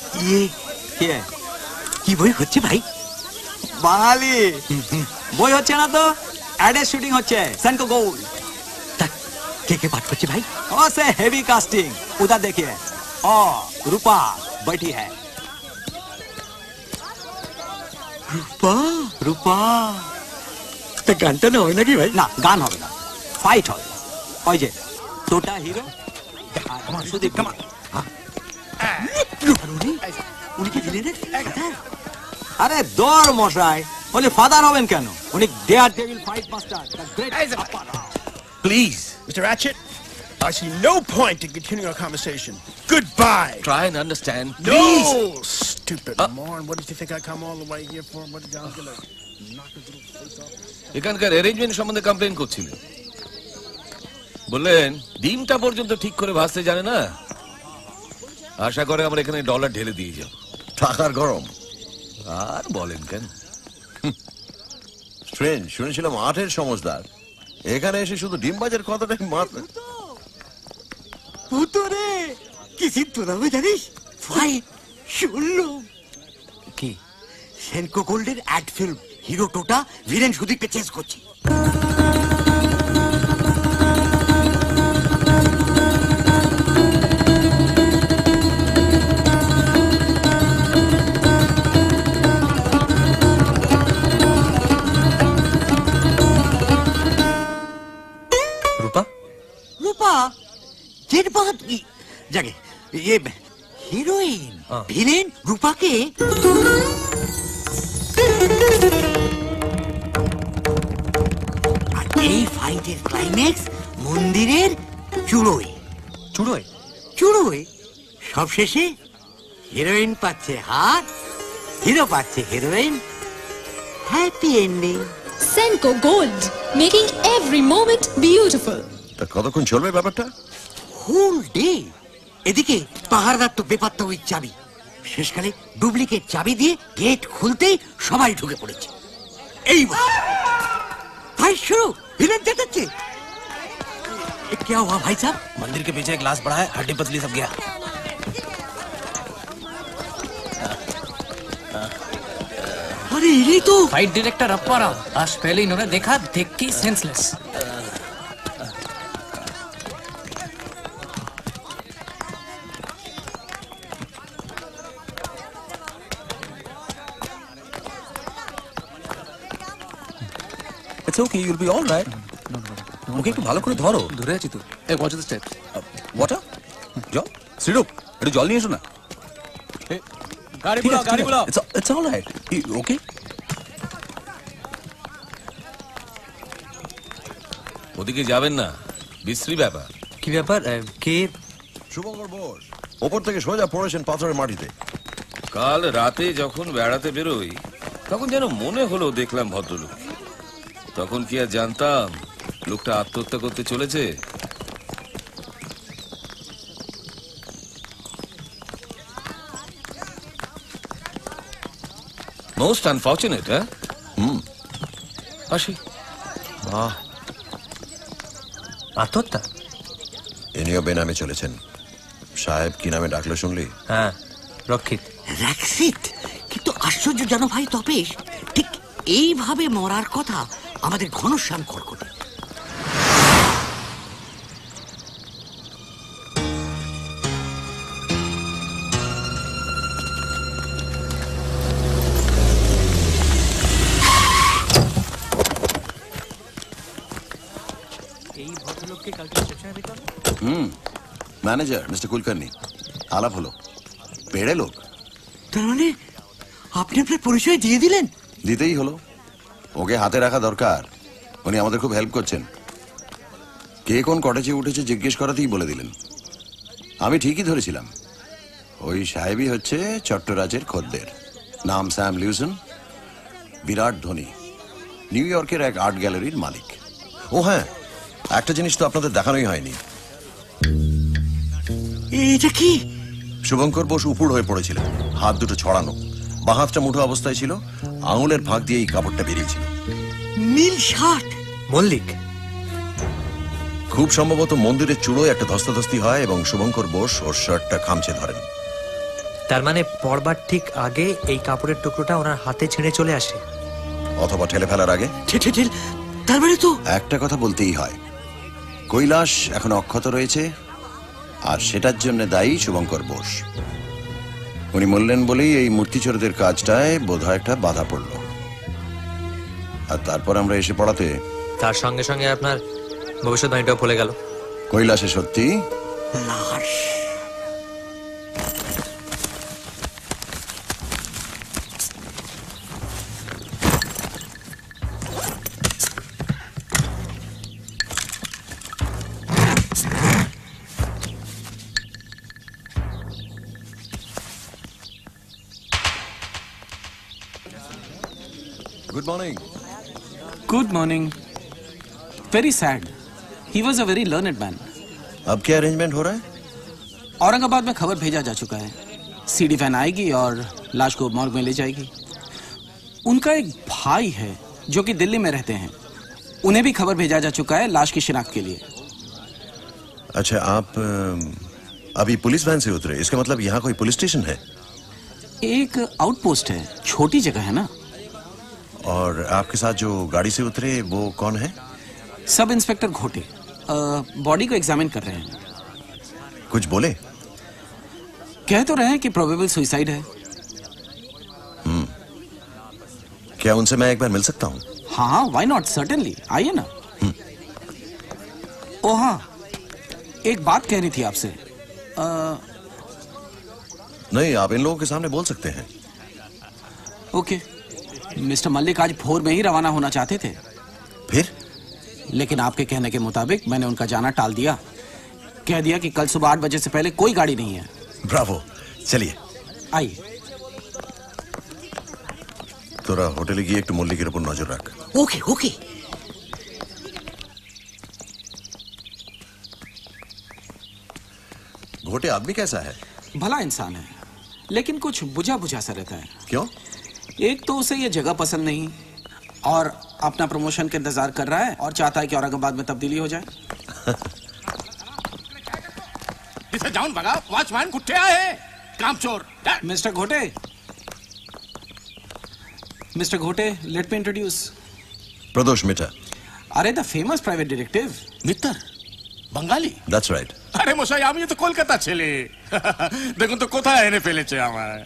কি বই হচ্ছে ভাই? বাঙালি বই হচ্ছে না তো, অ্যাডের শুটিং হচ্ছে সেনকো গোল্ড। কে কে পাঠ করছে ভাই? ओ से हेवी कास्टिंग उधर देखिए। ओ रूपा बैठी है। रूपा रूपा তা গানটা না হয় নাকি ভাই? না গান হবে না, ফাইট হবে। ওই যে টোটা হিরো সুদীপ কামা। উনি কি দিলেন? আরে দর মশাই, বলে ফাদার হবেন কেন? উনি daredevil fight master. Please, Mr. Ratchet, I see no point in continuing our conversation. Goodbye. Try and understand, No, please. stupid moron. What did you think I come all the way here for? What did y'all gonna knock his little face off? এখানকার arrangement সম্বন্ধে complain করছিলেন, বললেন ডিমটা পর্যন্ত ঠিক করে ভাজতে জানে না। আশা করে আমরা এখানে ডলার ঢেলে দিয়ে যাব। টাকার গরম আর বলেন কেন? স্ট্রেঞ্জ, শুনেছিলাম 8-এর সমজদার, এখানে এসে শুধু ডিম বাজার কথাটাই মাত্র। পুতরে কি সিদ্ধ হবে জানিস? ফাইট শুনলো কি? সেনকো গোল্ডের অ্যাড ফিল্ম, হিরো টোটা ভিলেন সুদীপকে চেস করছে। রূপা? রূপা জেঠ বাহাদুর জাগে ये হিরোইন ভিলেন রূপাকে আর এই ফাইটের ক্লাইম্যাক্স মন্দিরের চূড়োয়। চূড়োয়? চূড়োয় সবশেষে হিরোইন পাচ্ছে হাত, হিরো পাচ্ছে heroine. Happy ending. Senko Gold, making every moment beautiful. তা কতক্ষণ চলবে ব্যাপারটা? Whole day. এদিকে পাহাড়দার তো বেপাত্তা ওই চাবি, শেষকালে ডুপ্লিকেট চাবি দিয়ে গেট খুলতেই সবাই ঢুকে পড়েছে। এইবার ফাইট শুরু, ভিলেন চেঁচাচ্ছে। क्या हुआ भाई साहब? मंदिर के पीछे एक लाश पड़ा है, हड्डी पतली सब गया। अरे ये तो फाइट डायरेक्टर अप्पारा, आज पहले इन्होंने देखा, देख के senseless. It's okay, you'll be all right. ওকে একটু ভালো করে ধরো। ধরে আছি তো। এই ওয়াচ দ্য স্টেপস। ওয়াটার? জল? সিরপ? একটু জল নিয়ে এসো না। গাড়ি বুলাও, গাড়ি বুলাও। It's all right. ওকে? ওদিকে যাবেন না, বিশ্রী ব্যাপার। কি ব্যাপার? কে? শুভঙ্কর বোস ওপর থেকে সোজা পড়েছেন পাথরের মাটিতে। কাল রাতে যখন বেড়াতে বেরোই তখন যেন মনে হলো দেখলাম ভদ্রলোক। তখন কি আর জানতাম লোকটা আত্মহত্যা করতে চলেছে। Most unfortunate. হ্যাঁ, আসি। আত্মহত্যা? ইনিও বেনামে চলেছেন, সাহেব কি নামে ডাকলো শুনলি? হ্যাঁ, রক্ষিত। রক্ষিত? কিন্তু আশ্চর্যজনক ভাই তপেশ, ঠিক এইভাবে মরার কথা আমাদের ঘনশ্যাম কর্কটে। ম্যানেজার মিস্টার কুলকার্নি, আলাপ হলো। পেড়ে লোক। তার মানে আপনি আপনার পরিচয় দিয়ে দিলেন? দিতেই হলো, ওকে হাতে রাখা দরকার। উনি আমাদের খুব হেল্প করছেন। কে কোন কটেজে উঠেছে জিজ্ঞেস করাতেই বলে দিলেন। আমি ঠিকই ধরেছিলাম, ওই সাহেবই হচ্ছে চট্টরাজের খদ্দের। নাম স্যাম লিউসন, বিরাট ধনী, নিউ ইয়র্কের এক আর্ট গ্যালারির মালিক। ও হ্যাঁ, একটা জিনিস তো আপনাদের দেখানোই হয়নি। এটা কি? শুভঙ্কর বোস উপুড় হয়ে পড়েছিলেন, হাত দুটো ছড়ানো, বাঁ হাতটা মুঠো অবস্থায় ছিল, আঙুলের ফাঁক দিয়ে এই কাপড়টা বেরিয়েছিল। নীল শার্ট। মল্লিক। খুব সম্ভবত মন্দিরের চূড়োয় একটা ধস্তাধস্তি হয় এবং শুভঙ্কর বোস ওর শার্টটা খামচে ধরেন। তার মানে পড়বার ঠিক আগে এই কাপড়ের টুকরোটা ওনার হাতে ছিঁড়ে চলে আসে, অথবা ঠেলে ফেলার আগে। তার মানে তো একটা কথা বলতেই হয়, কৈলাস এখন অক্ষত রয়েছে, আর সেটার জন্য দায়ী শুভঙ্কর বোস। উনি বললেন বলেই এই মূর্তিচোরদের কাজটায় বোধহয় একটা বাধা পড়ল, আর তারপর আমরা এসে পড়াতে তার সঙ্গে সঙ্গে আপনার ভবিষ্যৎবাণীটাও ভুলে গেল। কৈলাসে সত্যি লাশ। Good morning. Good morning. Very sad, he was a very learned man. अब क्या अरेंजमेंट हो रहा है? औरंगाबाद में खबर भेजा जा चुका है, सीडी वैन आएगी और लाश को मॉर्ग में ले जाएगी। उनका एक भाई है जो कि दिल्ली में रहते हैं, उन्हें भी खबर भेजा जा चुका है लाश की शिनाख्त के लिए। अच्छा, आप अभी पुलिस वैन से उतरे, इसका मतलब यहाँ कोई पुलिस स्टेशन है? एक आउटपोस्ट है, छोटी जगह है ना। और आपके साथ जो गाड़ी से उतरे वो कौन है? सब इंस्पेक्टर घोटे बॉडी को एग्जामिन कर रहे हैं। कुछ बोले? कह तो रहे हैं कि प्रोबेबल सुसाइड है। क्या उनसे मैं एक बार मिल सकता हूँ? हाँ, व्हाई नॉट, सर्टेनली, आइए ना। ओ हाँ, एक बात कहनी थी आपसे। नहीं, आप इन लोगों के सामने बोल सकते हैं। ओके। मिस्टर मल्लिक आज भोर में ही रवाना होना चाहते थे, फिर? लेकिन आपके कहने के मुताबिक मैंने उनका जाना टाल दिया। कह दिया कि कल सुबह 8 बजे से पहले कोई गाड़ी नहीं है। ब्रावो, चलिए आइए। তোরা হোটেলে গিয়ে একটু মল্লিকের উপর নজর রাখ। ওকে ওকে। घोटे आदमी कैसा है? भला इंसान है, लेकिन कुछ बुझा बुझा सा रहता है। क्यों? एक तो उसे ये जगह पसंद नहीं, और अपना प्रमोशन का इंतजार कर रहा है, और चाहता है कि औरंगाबाद में तब्दीली हो जाए। इसे जाऊन भगा, वॉचमैन कुत्ते आए, कामचोर। मिस्टर घोटे, मिस्टर घोटे, let me introduce. Pradosh Mitra. अरे the famous private detective Mitra Bengali. That's right. আরে মশাই, আমি তো কলকাতা ছেলে। দেখুন তো কোথায় এনে ফেলেছে আমায়।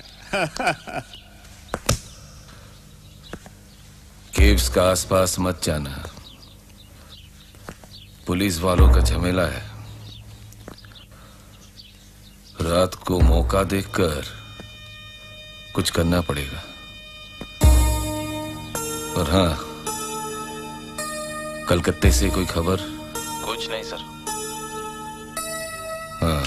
केव्स का आसपास मत जाना, पुलिस वालों का झमेला है। रात को मौका देखकर कुछ करना पड़ेगा। और हाँ, कलकत्ते से कोई खबर? कुछ नहीं सर। हाँ,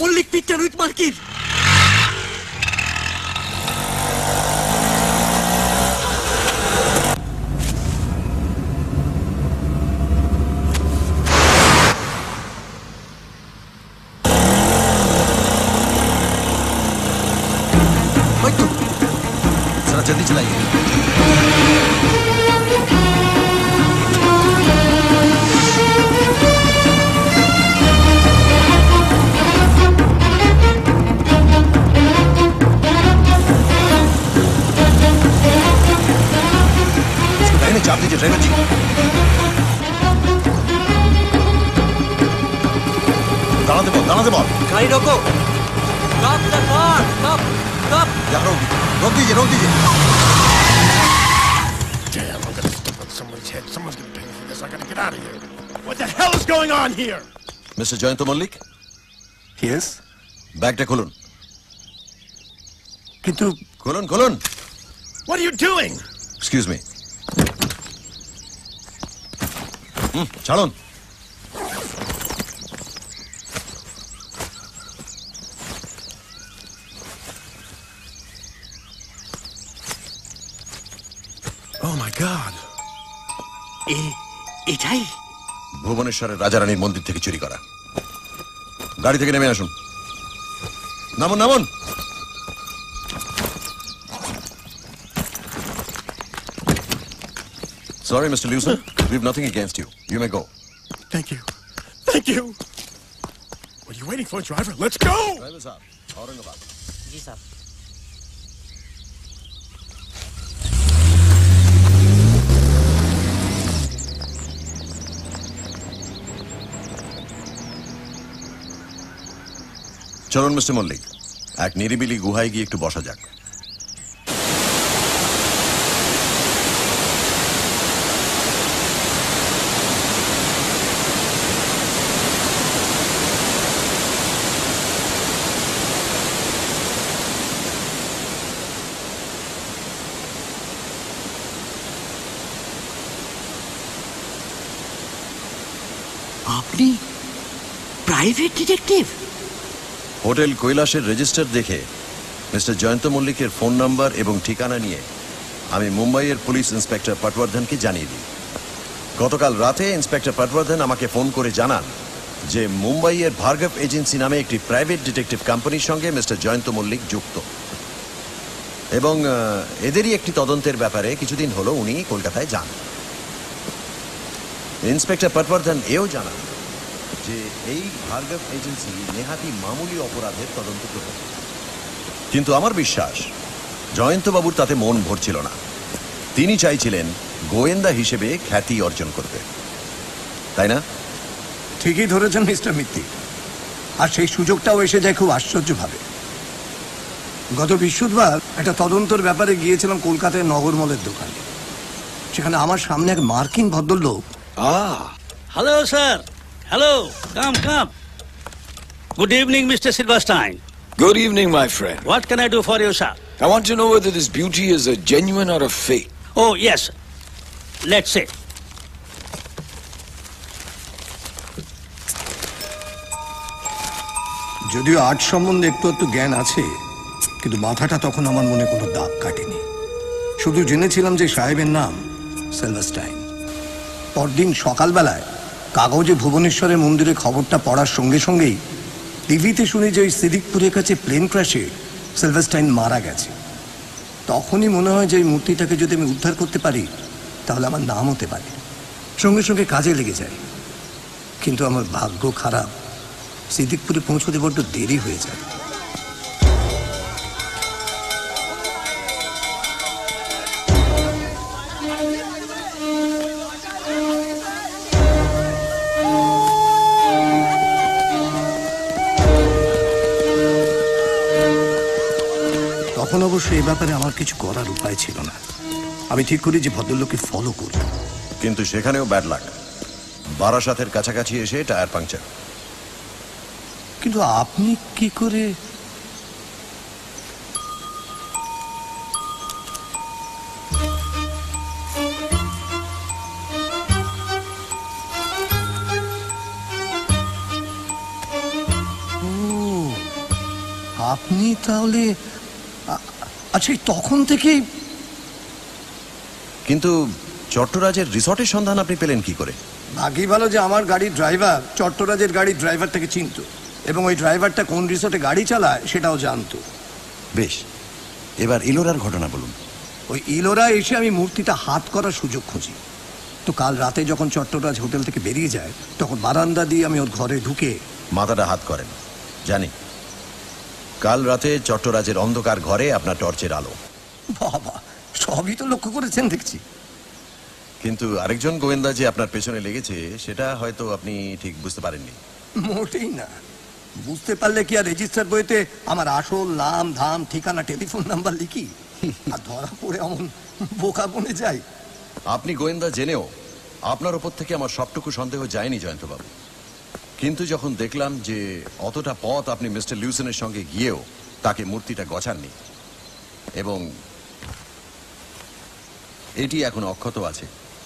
মল্লিক পিকচার উইথ মার্কিন। जल्दी चलाइए। चाप दीजिए ड्राइवर जी। दाना दे बॉल। गाड़ी रोको। Stop the car. Stop. Stop. यहाँ रोक दीजिए, रोक दीजिए। Damn, I'm gonna step on someone's head. Someone's gonna pay for this. I gotta get out of here. What the hell is going on here? Mr. Jayant Malik? Yes? बैगটা খুলুন। কিন্তু খুলুন। What are you doing? Excuse me. ছাড়ুন। Oh my God! এটাই ভুবনেশ্বরের রাজারানীর মন্দির থেকে চুরি করা। গাড়ি থেকে নেমে আসুন। নামুন। Sorry, Mr. Lewson. We have nothing against you. You may go. Thank you. What are you waiting for, driver? Let's go! Driver sahab, Aurangabad. जी साहब। চলুন মিস্টার মল্লিক, এক নিরিবিলি গুহায় গিয়ে একটু বসা যাক। আপনি প্রাইভেট ডিটেকটিভ? হোটেল কৈলাসের রেজিস্টার দেখে মিস্টার জয়ন্ত মল্লিকের ফোন নাম্বার এবং ঠিকানা নিয়ে আমি মুম্বাইয়ের পুলিশ ইন্সপেক্টর পটবর্ধনকে জানিয়ে দিই। গতকাল রাতে ইন্সপেক্টর পটবর্ধন আমাকে ফোন করে জানান যে মুম্বাইয়ের ভার্গব এজেন্সি নামে একটি প্রাইভেট ডিটেকটিভ কোম্পানির সঙ্গে মিস্টার জয়ন্ত মল্লিক যুক্ত এবং এদেরই একটি তদন্তের ব্যাপারে কিছুদিন হলো উনি কলকাতায় যান। ইন্সপেক্টর পটবর্ধন এও জানান যে এই ভার্গব এজেন্সি নেহাতি মামুলি অপরাধের তদন্ত করবে, কিন্তু আমার বিশ্বাস জয়ন্তবাবুর তাতে মন ভরছিল না। তিনি চাইছিলেন গোয়েন্দা হিসেবে খ্যাতি অর্জন করবে, তাই না? ঠিকই ধরেছেন মিস্টার মিত্তি, আর সেই সুযোগটাও এসে যায় খুব আশ্চর্যভাবে। গত বৃহস্পতিবার একটা তদন্তের ব্যাপারে গিয়েছিলাম কলকাতায় নগরমলের দোকানে। সেখানে আমার সামনে এক মার্কিন ভদ্রলোক। Hello, sir. Hello. Come. Good evening, Mr. Silverstein. Good evening, my friend. What can I do for you, sir? I want to know whether this beauty is a genuine or a fake. Oh, yes. Let's see. যদিও art সম্বন্ধে একটু জ্ঞান আছে, কিন্তু মাথাটা তখন আমার মনে কোনো দাগ কাটেনি। শুধু জেনেছিলাম যে সাহেবের নাম সিলভারস্টাইন। পরদিন সকালবেলায় কাগজে ভুবনেশ্বরের মন্দিরে খবরটা পড়ার সঙ্গে সঙ্গেই টিভিতে শুনি যে ওই সিদ্দিকপুরের কাছে প্লেন ক্র্যাশে সিলভারস্টাইন মারা গেছে। তখনই মনে হয় যে এই মূর্তিটাকে যদি আমি উদ্ধার করতে পারি তাহলে আমার নাম হতে পারে। সঙ্গে সঙ্গে কাজে লেগে যায়, কিন্তু আমার ভাগ্য খারাপ, সিদ্দিকপুরে পৌঁছতে বড্ড দেরি হয়ে যায়। তখন অবশ্য এই ব্যাপারে আমার কিছু করার উপায় ছিল না। আমি ঠিক করি যে ভদ্রলোককে ফলো করব, কিন্তু সেখানেও ব্যাড লাক। বারাসাতের কাছাকাছি এসে টায়ার পাংচার। কিন্তু আপনি কি করে? আপনি তাহলে আচ্ছা তখন থেকেই। কিন্তু চট্টরাজের রিসর্টের সন্ধান আপনি পেলেন কি করে? ভাগ্যই ভালো যে আমার গাড়ির ড্রাইভার চট্টরাজের গাড়ির ড্রাইভারটাকে চিনত, এবং ওই ড্রাইভারটা কোন রিসর্টে গাড়ি চালায় সেটাও জানতো। বেশ, এবার ইলোরার ঘটনা বলুন। ওই ইলোরা এসে আমি মূর্তিটা হাত করার সুযোগ খুঁজি। তো কাল রাতে যখন চট্টরাজ হোটেল থেকে বেরিয়ে যায় তখন বারান্দা দিয়ে আমি ওর ঘরে ঢুকে মাথাটা হাত করেন। জানি কাল রাতে চট্টরাজের অন্ধকার ঘরে আপনার টর্চের আলো। বাবা, সবই তো লক্ষ্য করেছেন দেখছি। কিন্তু আরেকজন গোয়েন্দা যে আপনার পেছনে লেগেছে সেটা হয়তো আপনি ঠিক বুঝতে পারেননি। মোটেই না। বুঝতে পারলে কি আর রেজিস্টার বইতে আমার আসল নাম ধাম ঠিকানা টেলিফোন নাম্বার লিখি আর ধরা পড়ে এমন বোকা বনে যাই? আপনি গোয়েন্দা জেনেও আপনার ওপর থেকে আমার সবটুকু সন্দেহ যায়নি জয়ন্তবাবু। কিন্তু যখন দেখলাম যে অতটা পথ আপনি মিস্টার লিউসনের সঙ্গে গিয়েও তাকে মূর্তিটা গছাননি এবং এটি এখন অক্ষত আছে,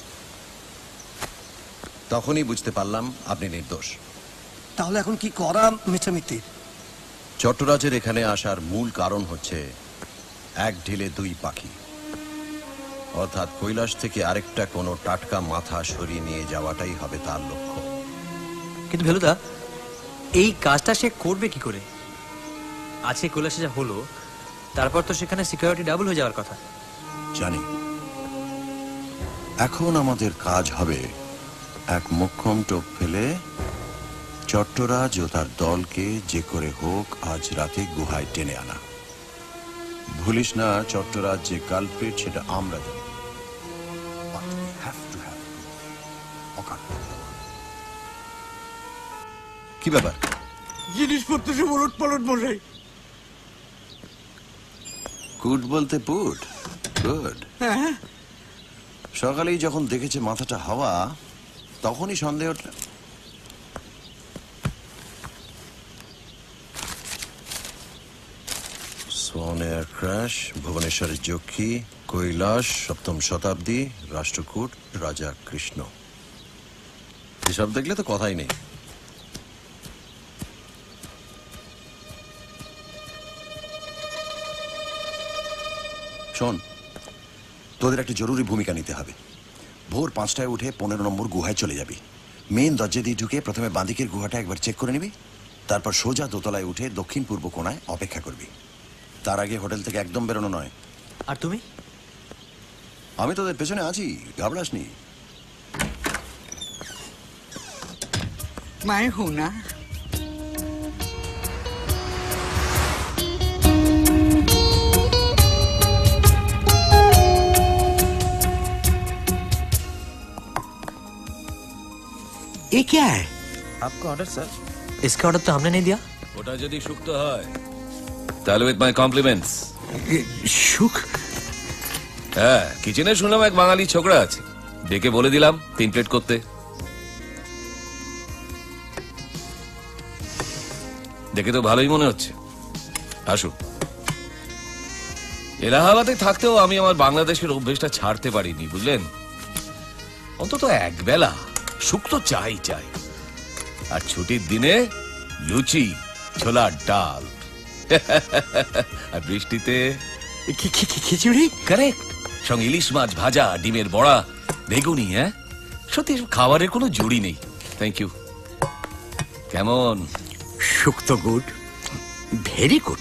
তখনই বুঝতে পারলাম আপনি নির্দোষ। তাহলে এখন কি করা মিস্টার মিত্তির? চট্টরাজের এখানে আসার মূল কারণ হচ্ছে এক ঢিলে দুই পাখি, অর্থাৎ কৈলাস থেকে আরেকটা কোনো টাটকা মাথা সরিয়ে নিয়ে যাওয়াটাই হবে তার লক্ষ্য। কিন্তু ফেলুদা, এই কাজটা সে করবে কি করে? আজকে কৈলাসে যা হলো তারপর তো সেখানে সিকিউরিটি ডাবল হয়ে যাওয়ার কথা। জানি। এখন আমাদের কাজ হবে এক মোক্ষম টোপ ফেলে চট্টরাজ ও তার দলকে যে করে হোক আজ রাতে গুহায় টেনে আনা। ভুলিস না, চট্টরাজ যে কালপ্রিট সেটা আমরা জানি। কি ব্যাপার? জিনিসপত্র সব ওলট পালট বসাই। কুট বলতে পুট? গুড। হ্যাঁ, সকালেই যখন দেখেছে মাথাটা হাওয়া তখনই সন্দেহ উঠল। সোন এয়ার ক্র্যাশ, ভুবনেশ্বরের যক্ষী, কৈলাস, 7ম শতাব্দী, রাষ্ট্রকূট, রাজা কৃষ্ণ। এসব দেখলে তো কথাই নেই। শোন, তোদের একটা জরুরি ভূমিকা নিতে হবে। ভোর 5টায় উঠে 15 নম্বর গুহায় চলে যাবি। মেন দরজা দিয়ে ঢুকে প্রথমে বাঁদিকের গুহাটা একবার চেক করে নিবি, তারপর সোজা দোতলায় উঠে দক্ষিণ পূর্ব কোণায় অপেক্ষা করবি। তার আগে হোটেল থেকে একদম বেরোনো নয়। আর তুমি? আমি তোদের পেছনে আছি, ঘাবড়াসনি। मैं हूं ना। ये क्या है? आपका ऑर्डर सर। इसका ऑर्डर तो हमने नहीं दिया। ওটা যদি শুক্তো হয় তাহলে উইথ মাই কমপ্লিমেন্টস। সুখ? হ্যাঁ, কিচেনে শুনলাম এক বাঙালি ছোকরা আছে, ডেকে বলে দিলাম 3 প্লেট করতে। দেখে তো ভালোই মনে হচ্ছে। আসুন। এলাহাবাদে থাকতেও আমি আমার বাংলাদেশের অভ্যেসটা ছাড়তে পারিনি, বুঝলেন। অন্তত একবেলা শুক্তো চাই চাই, আর ছুটির দিনে লুচি, ছোলার ডাল, আর বৃষ্টিতে খিচুড়ি। কারেক্ট, সঙ্গে ইলিশ মাছ ভাজা, ডিমের বড়া, বেগুনি। হ্যাঁ, সত্যি খাবারের কোনো জুড়ি নেই। Thank you. কেমন? শুক্তো গুড, ভেরি গুড।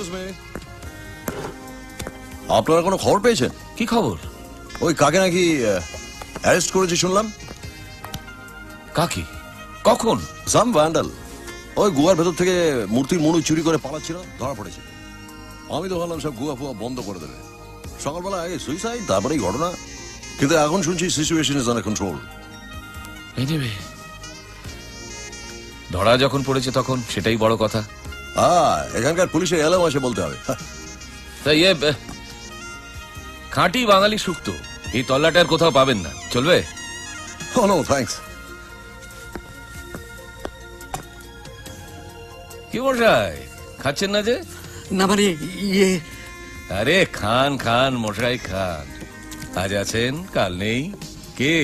আপনারা কোনো খবর পেয়েছেন? কি খবর? ওই কাকে নাকি অ্যারেস্ট করেছে শুনলাম। কাকি? কখন? সাম ভ্যান্ডাল ওই গুহার ভেতর থেকে মূর্তির মনু চুরি করে পালাচ্ছিল, ধরা পড়েছে। আমি তো ভাবলাম সব গুহা ফুয়া বন্ধ করে দেবে। সকালবেলা আগে সুইসাইড, তারপরেই ঘটনা। কিন্তু এখন শুনছি সিচুয়েশন ইজ আন্ডার কন্ট্রোল। ধরা যখন পড়েছে তখন সেটাই বড় কথা। এখানকার পুলিশের এলাম আসে বলতে হবে। তাই খাঁটি বাঙালি শুক্তো এই তল্লাটার কোথাও পাবেন না, চলবে? Oh no, thanks. কি মশাই, খাচ্ছেন না যে? না মানে ইয়ে। আরে খান খান মশাই খান। আজ আছেন, কাল নেই। কে?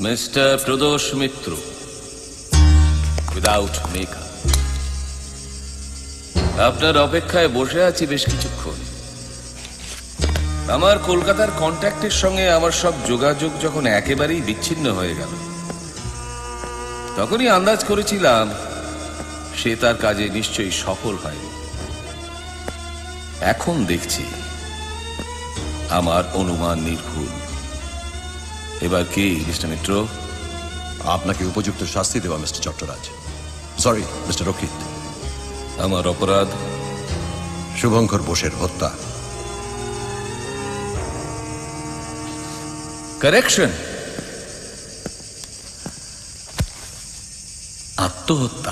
Mister Pradosh Mitra, without makeup. আপনার অপেক্ষায় বসে আছি বেশ কিছুক্ষণ। আমার কলকাতার কন্ট্যাক্টের সঙ্গে আমার সব যোগাযোগ যখন একেবারেই বিচ্ছিন্ন হয়ে গেল, তখনই আন্দাজ করেছিলাম সে তার কাজে নিশ্চয়ই সফল হয়নি। এখন দেখছি আমার অনুমান নির্ভুল। এবার কি মিস্টার মিত্র? আপনাকে উপযুক্ত শাস্তি দেওয়া মিস্টার চট্টরাজ। সরি মিস্টার রক্ষিত। আমার অপরাধ শুভঙ্কর বোসের হত্যা। কারেকশন, আত্মহত্যা।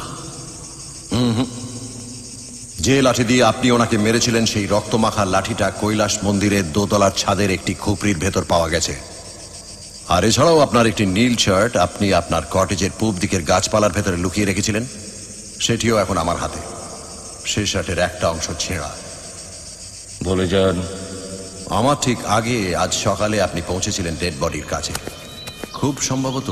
যে লাঠি দিয়ে আপনি ওনাকে মেরেছিলেন সেই রক্তমাখা লাঠিটা কৈলাস মন্দিরের দোতলার ছাদের একটি খুপরির ভেতর পাওয়া গেছে। আর এছাড়াও আপনার একটি নীল শার্ট আপনি আপনার কটেজের পূব দিকের গাছপালার ভেতরে লুকিয়ে রেখেছিলেন, সেটিও এখন আমার হাতে। সেই শার্টের একটা অংশ ছেঁড়া। বলে যান। আমার ঠিক আগে আজ সকালে আপনি পৌঁছেছিলেন ডেড বডির কাছে। খুব সম্ভবত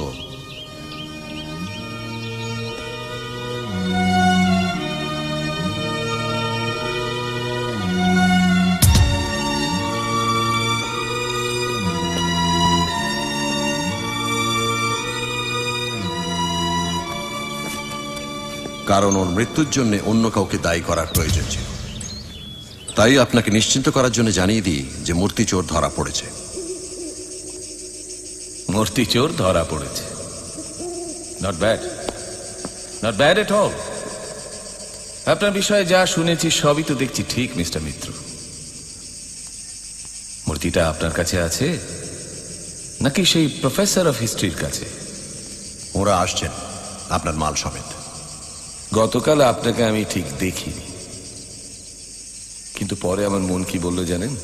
কারণ ওর মৃত্যুর জন্য অন্য কাউকে দায়ী করার প্রয়োজন ছিল। তাই আপনাকে নিশ্চিন্ত করার জন্য জানিয়ে দিই যে মূর্তি চোর ধরা পড়েছে। মূর্তি চোর ধরা পড়েছে। Not bad, not bad at all. আপনার বিষয়ে যা শুনেছি সবই তো দেখছি ঠিক মিস্টার মিত্র। মূর্তিটা আপনার কাছে আছে নাকি সেই প্রফেসর অফ হিস্ট্রির কাছে? ওরা আসছেন আপনার মাল সমেত। গতকাল আপনাকে আমি ঠিক দেখিনি, কিন্তু পরে আমার মন কি বলল জানেন?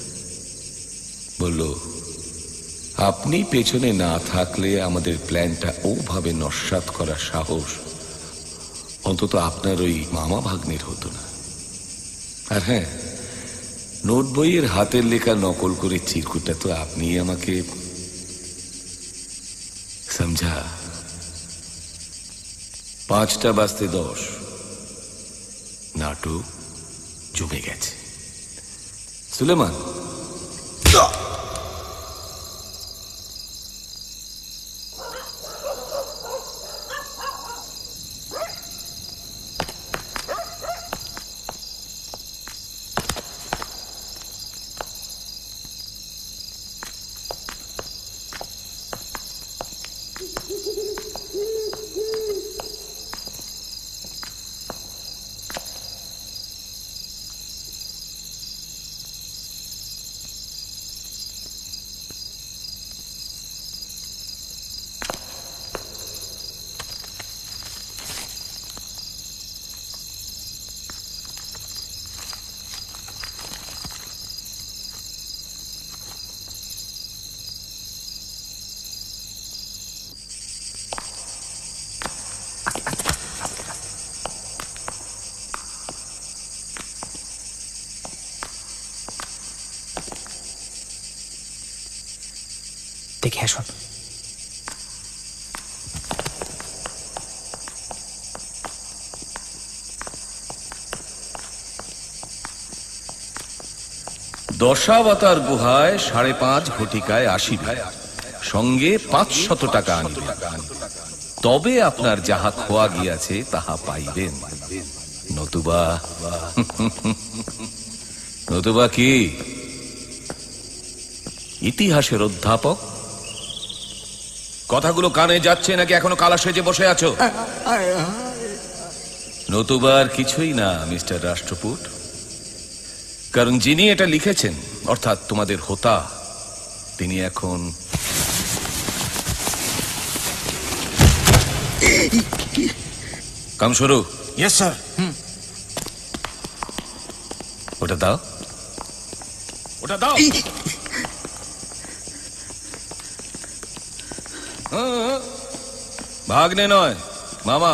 বলল আপনি পেছনে না থাকলে আমাদের প্ল্যানটা ওভাবে নস্যাৎ করার সাহস অন্তত আপনার ওই মামা ভাগ্নের হতো না। আর হ্যাঁ, নোট বইয়ের হাতের লেখা নকল করে চিরকুটটা তো আপনি আমাকে সমঝা। 5:10 নাটক জমে গেছে। সুলেমান, দেখে আসুন। দশাবতার গুহায় 5.5 ঘটিকায় আসিবে, সঙ্গে 500 টাকা আনিবে, তবে আপনার যাহা খোয়া গিয়াছে তাহা পাইবেন। নতুবা নতুবা কি ইতিহাসের অধ্যাপক? কথাগুলো কানে যাচ্ছে নাকি এখনো কালা সেজে বসে আছো? নতুবা আর কিছুই না মিস্টার রাষ্ট্রপুট, কারণ যিনি এটা লিখেছেন অর্থাৎ তোমাদের হোতা, তিনি এখন কাম শুরু। Yes sir. ওটা দাও, ওটা দাও। ভাগ্নে নয়, মামা।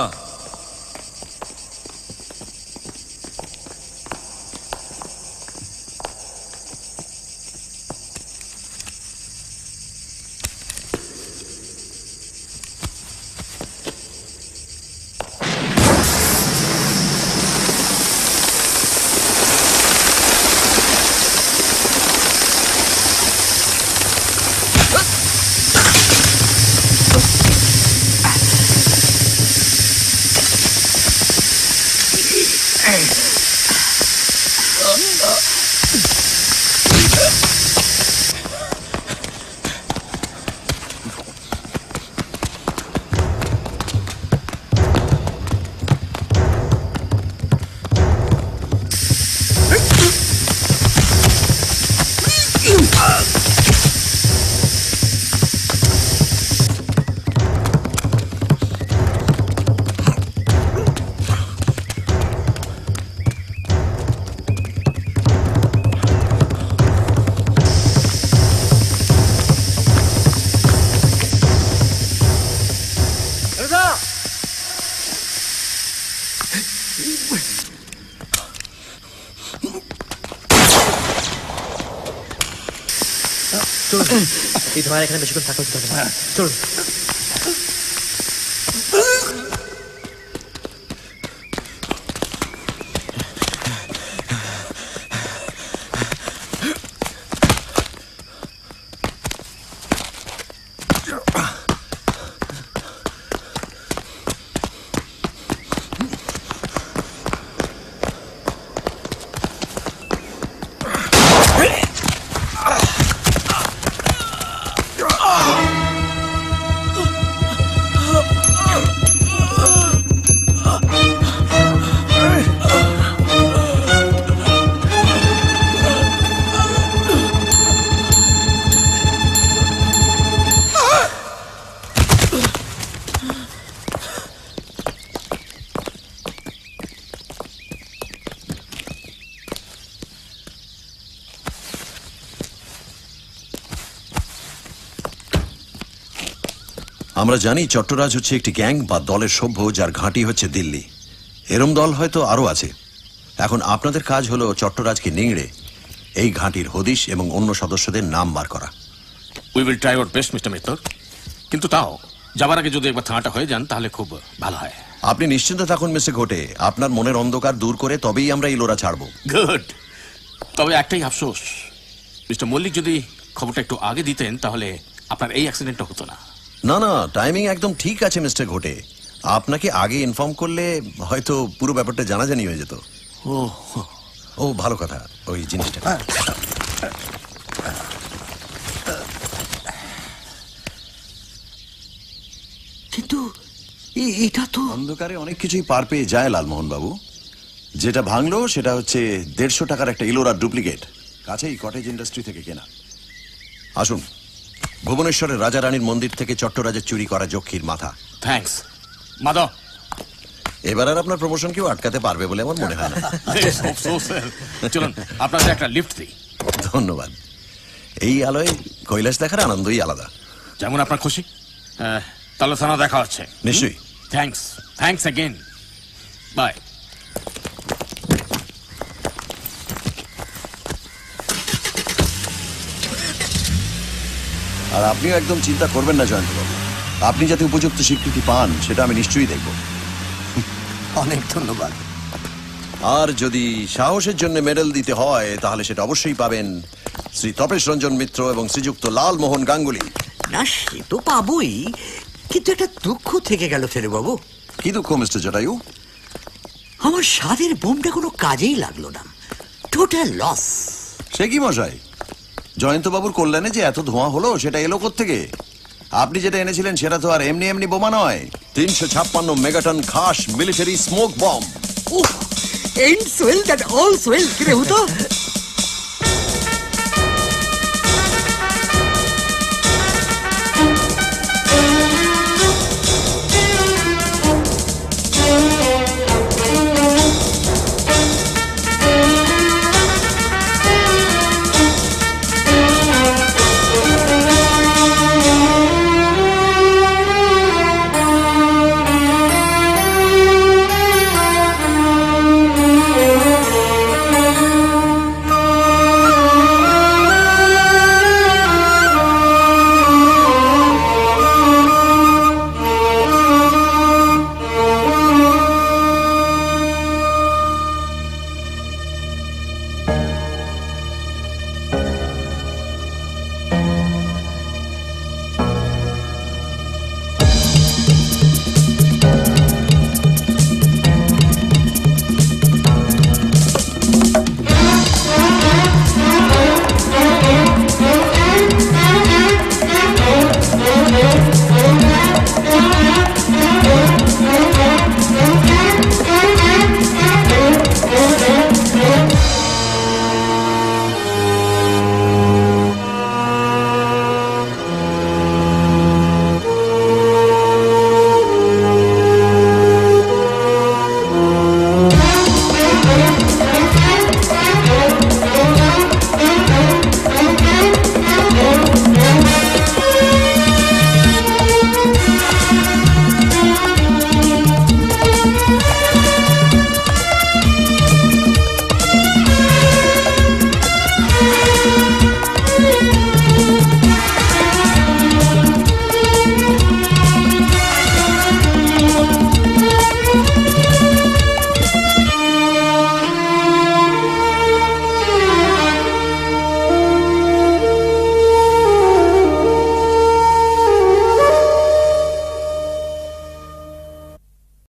এই তোমার এখানে বেশিক্ষণ থাকা উচিত হবে না। চলুন। আমরা জানি চট্টরাজ হচ্ছে একটি গ্যাং বা দলের সভ্য যার ঘাঁটি হচ্ছে দিল্লি। এরম দল হয়তো আরো আছে। এখন আপনাদের কাজ হলো চট্টরাজকে নিংড়ে এই ঘাঁটির হদিশ এবং অন্য সদস্যদের নাম বার করা। We will try our best mister Mitra, কিন্তু তাও যাবার আগে যদি একবার থানাটা হয়ে যান তাহলে খুব ভালো হয়। আপনি নিশ্চিন্ত থাকুন মিস্টার ঘোটে, আপনার মনের অন্ধকার দূর করে তবেই আমরা ইলোরা ছাড়বো। গুড। তবে একটাই আফসোস, মিস্টার মল্লিক যদি খবরটা একটু আগে দিতেন তাহলে আপনার এই অ্যাক্সিডেন্টটা হতো না। না না, টাইমিং একদম ঠিক আছে মিস্টার ঘোটে। আপনাকে আগে ইনফর্ম করলে হয়তো পুরো ব্যাপারটা জানাজানি হয়ে যেত। ও ভালো কথা, ওই জিনিসটা। কিন্তু এটা তো অন্ধকারে অনেক কিছুই পার পেয়ে যায় লালমোহন বাবু। যেটা ভাঙলো সেটা হচ্ছে 150 টাকার একটা ইলোরার ডুপ্লিকেট, কাছেই কটেজ ইন্ডাস্ট্রি থেকে কেনা। আসুন, ভুবনেশ্বরের রাজা রানীর মন্দির থেকে চট্টরাজের চুরি করা যক্ষীর মাথা। থ্যাঙ্কস মাধব। এবার আর আপনার প্রমোশন কেউ আটকাতে পারবে বলে আমার মনে হয় না। চলুন আপনাদের একটা লিফট দিই। ধন্যবাদ। এই আলোয় কৈলাস দেখার আনন্দই আলাদা। যেমন আপনার খুশি। তাহলে থানা দেখা হচ্ছে। নিশ্চয়ই। Thanks, thanks again. বাই। আর আপনিও একদম চিন্তা করবেন না জয়ন্তবাবু, আপনি যাতে উপযুক্ত স্বীকৃতি পান সেটা আমি নিশ্চয়ই দেখব। অনেক ধন্যবাদ। আর যদি সাহসের জন্য মেডেল দিতে হয় তাহলে সেটা অবশ্যই পাবেন শ্রী তপেশ রঞ্জন মিত্র এবং শ্রীযুক্ত লালমোহন গাঙ্গুলি। না সে তো পাবোই, কিন্তু একটা দুঃখ থেকে গেল ফেরে বাবু। কি দুঃখ মিস্টার জটায়ু? আমার স্বাদের বোমটা কোনো কাজেই লাগলো না, টোটাল লস। সে কি মশাই, জয়ন্তবাবুর কল্যাণে যে এত ধোঁয়া হলো সেটা এলো কোত্থেকে? আপনি যেটা এনেছিলেন সেটা তো আর এমনি এমনি বোমা নয়, 356 মেগাটন খাস military smoke bomb. Ends well that all's well, কি রে হুতো?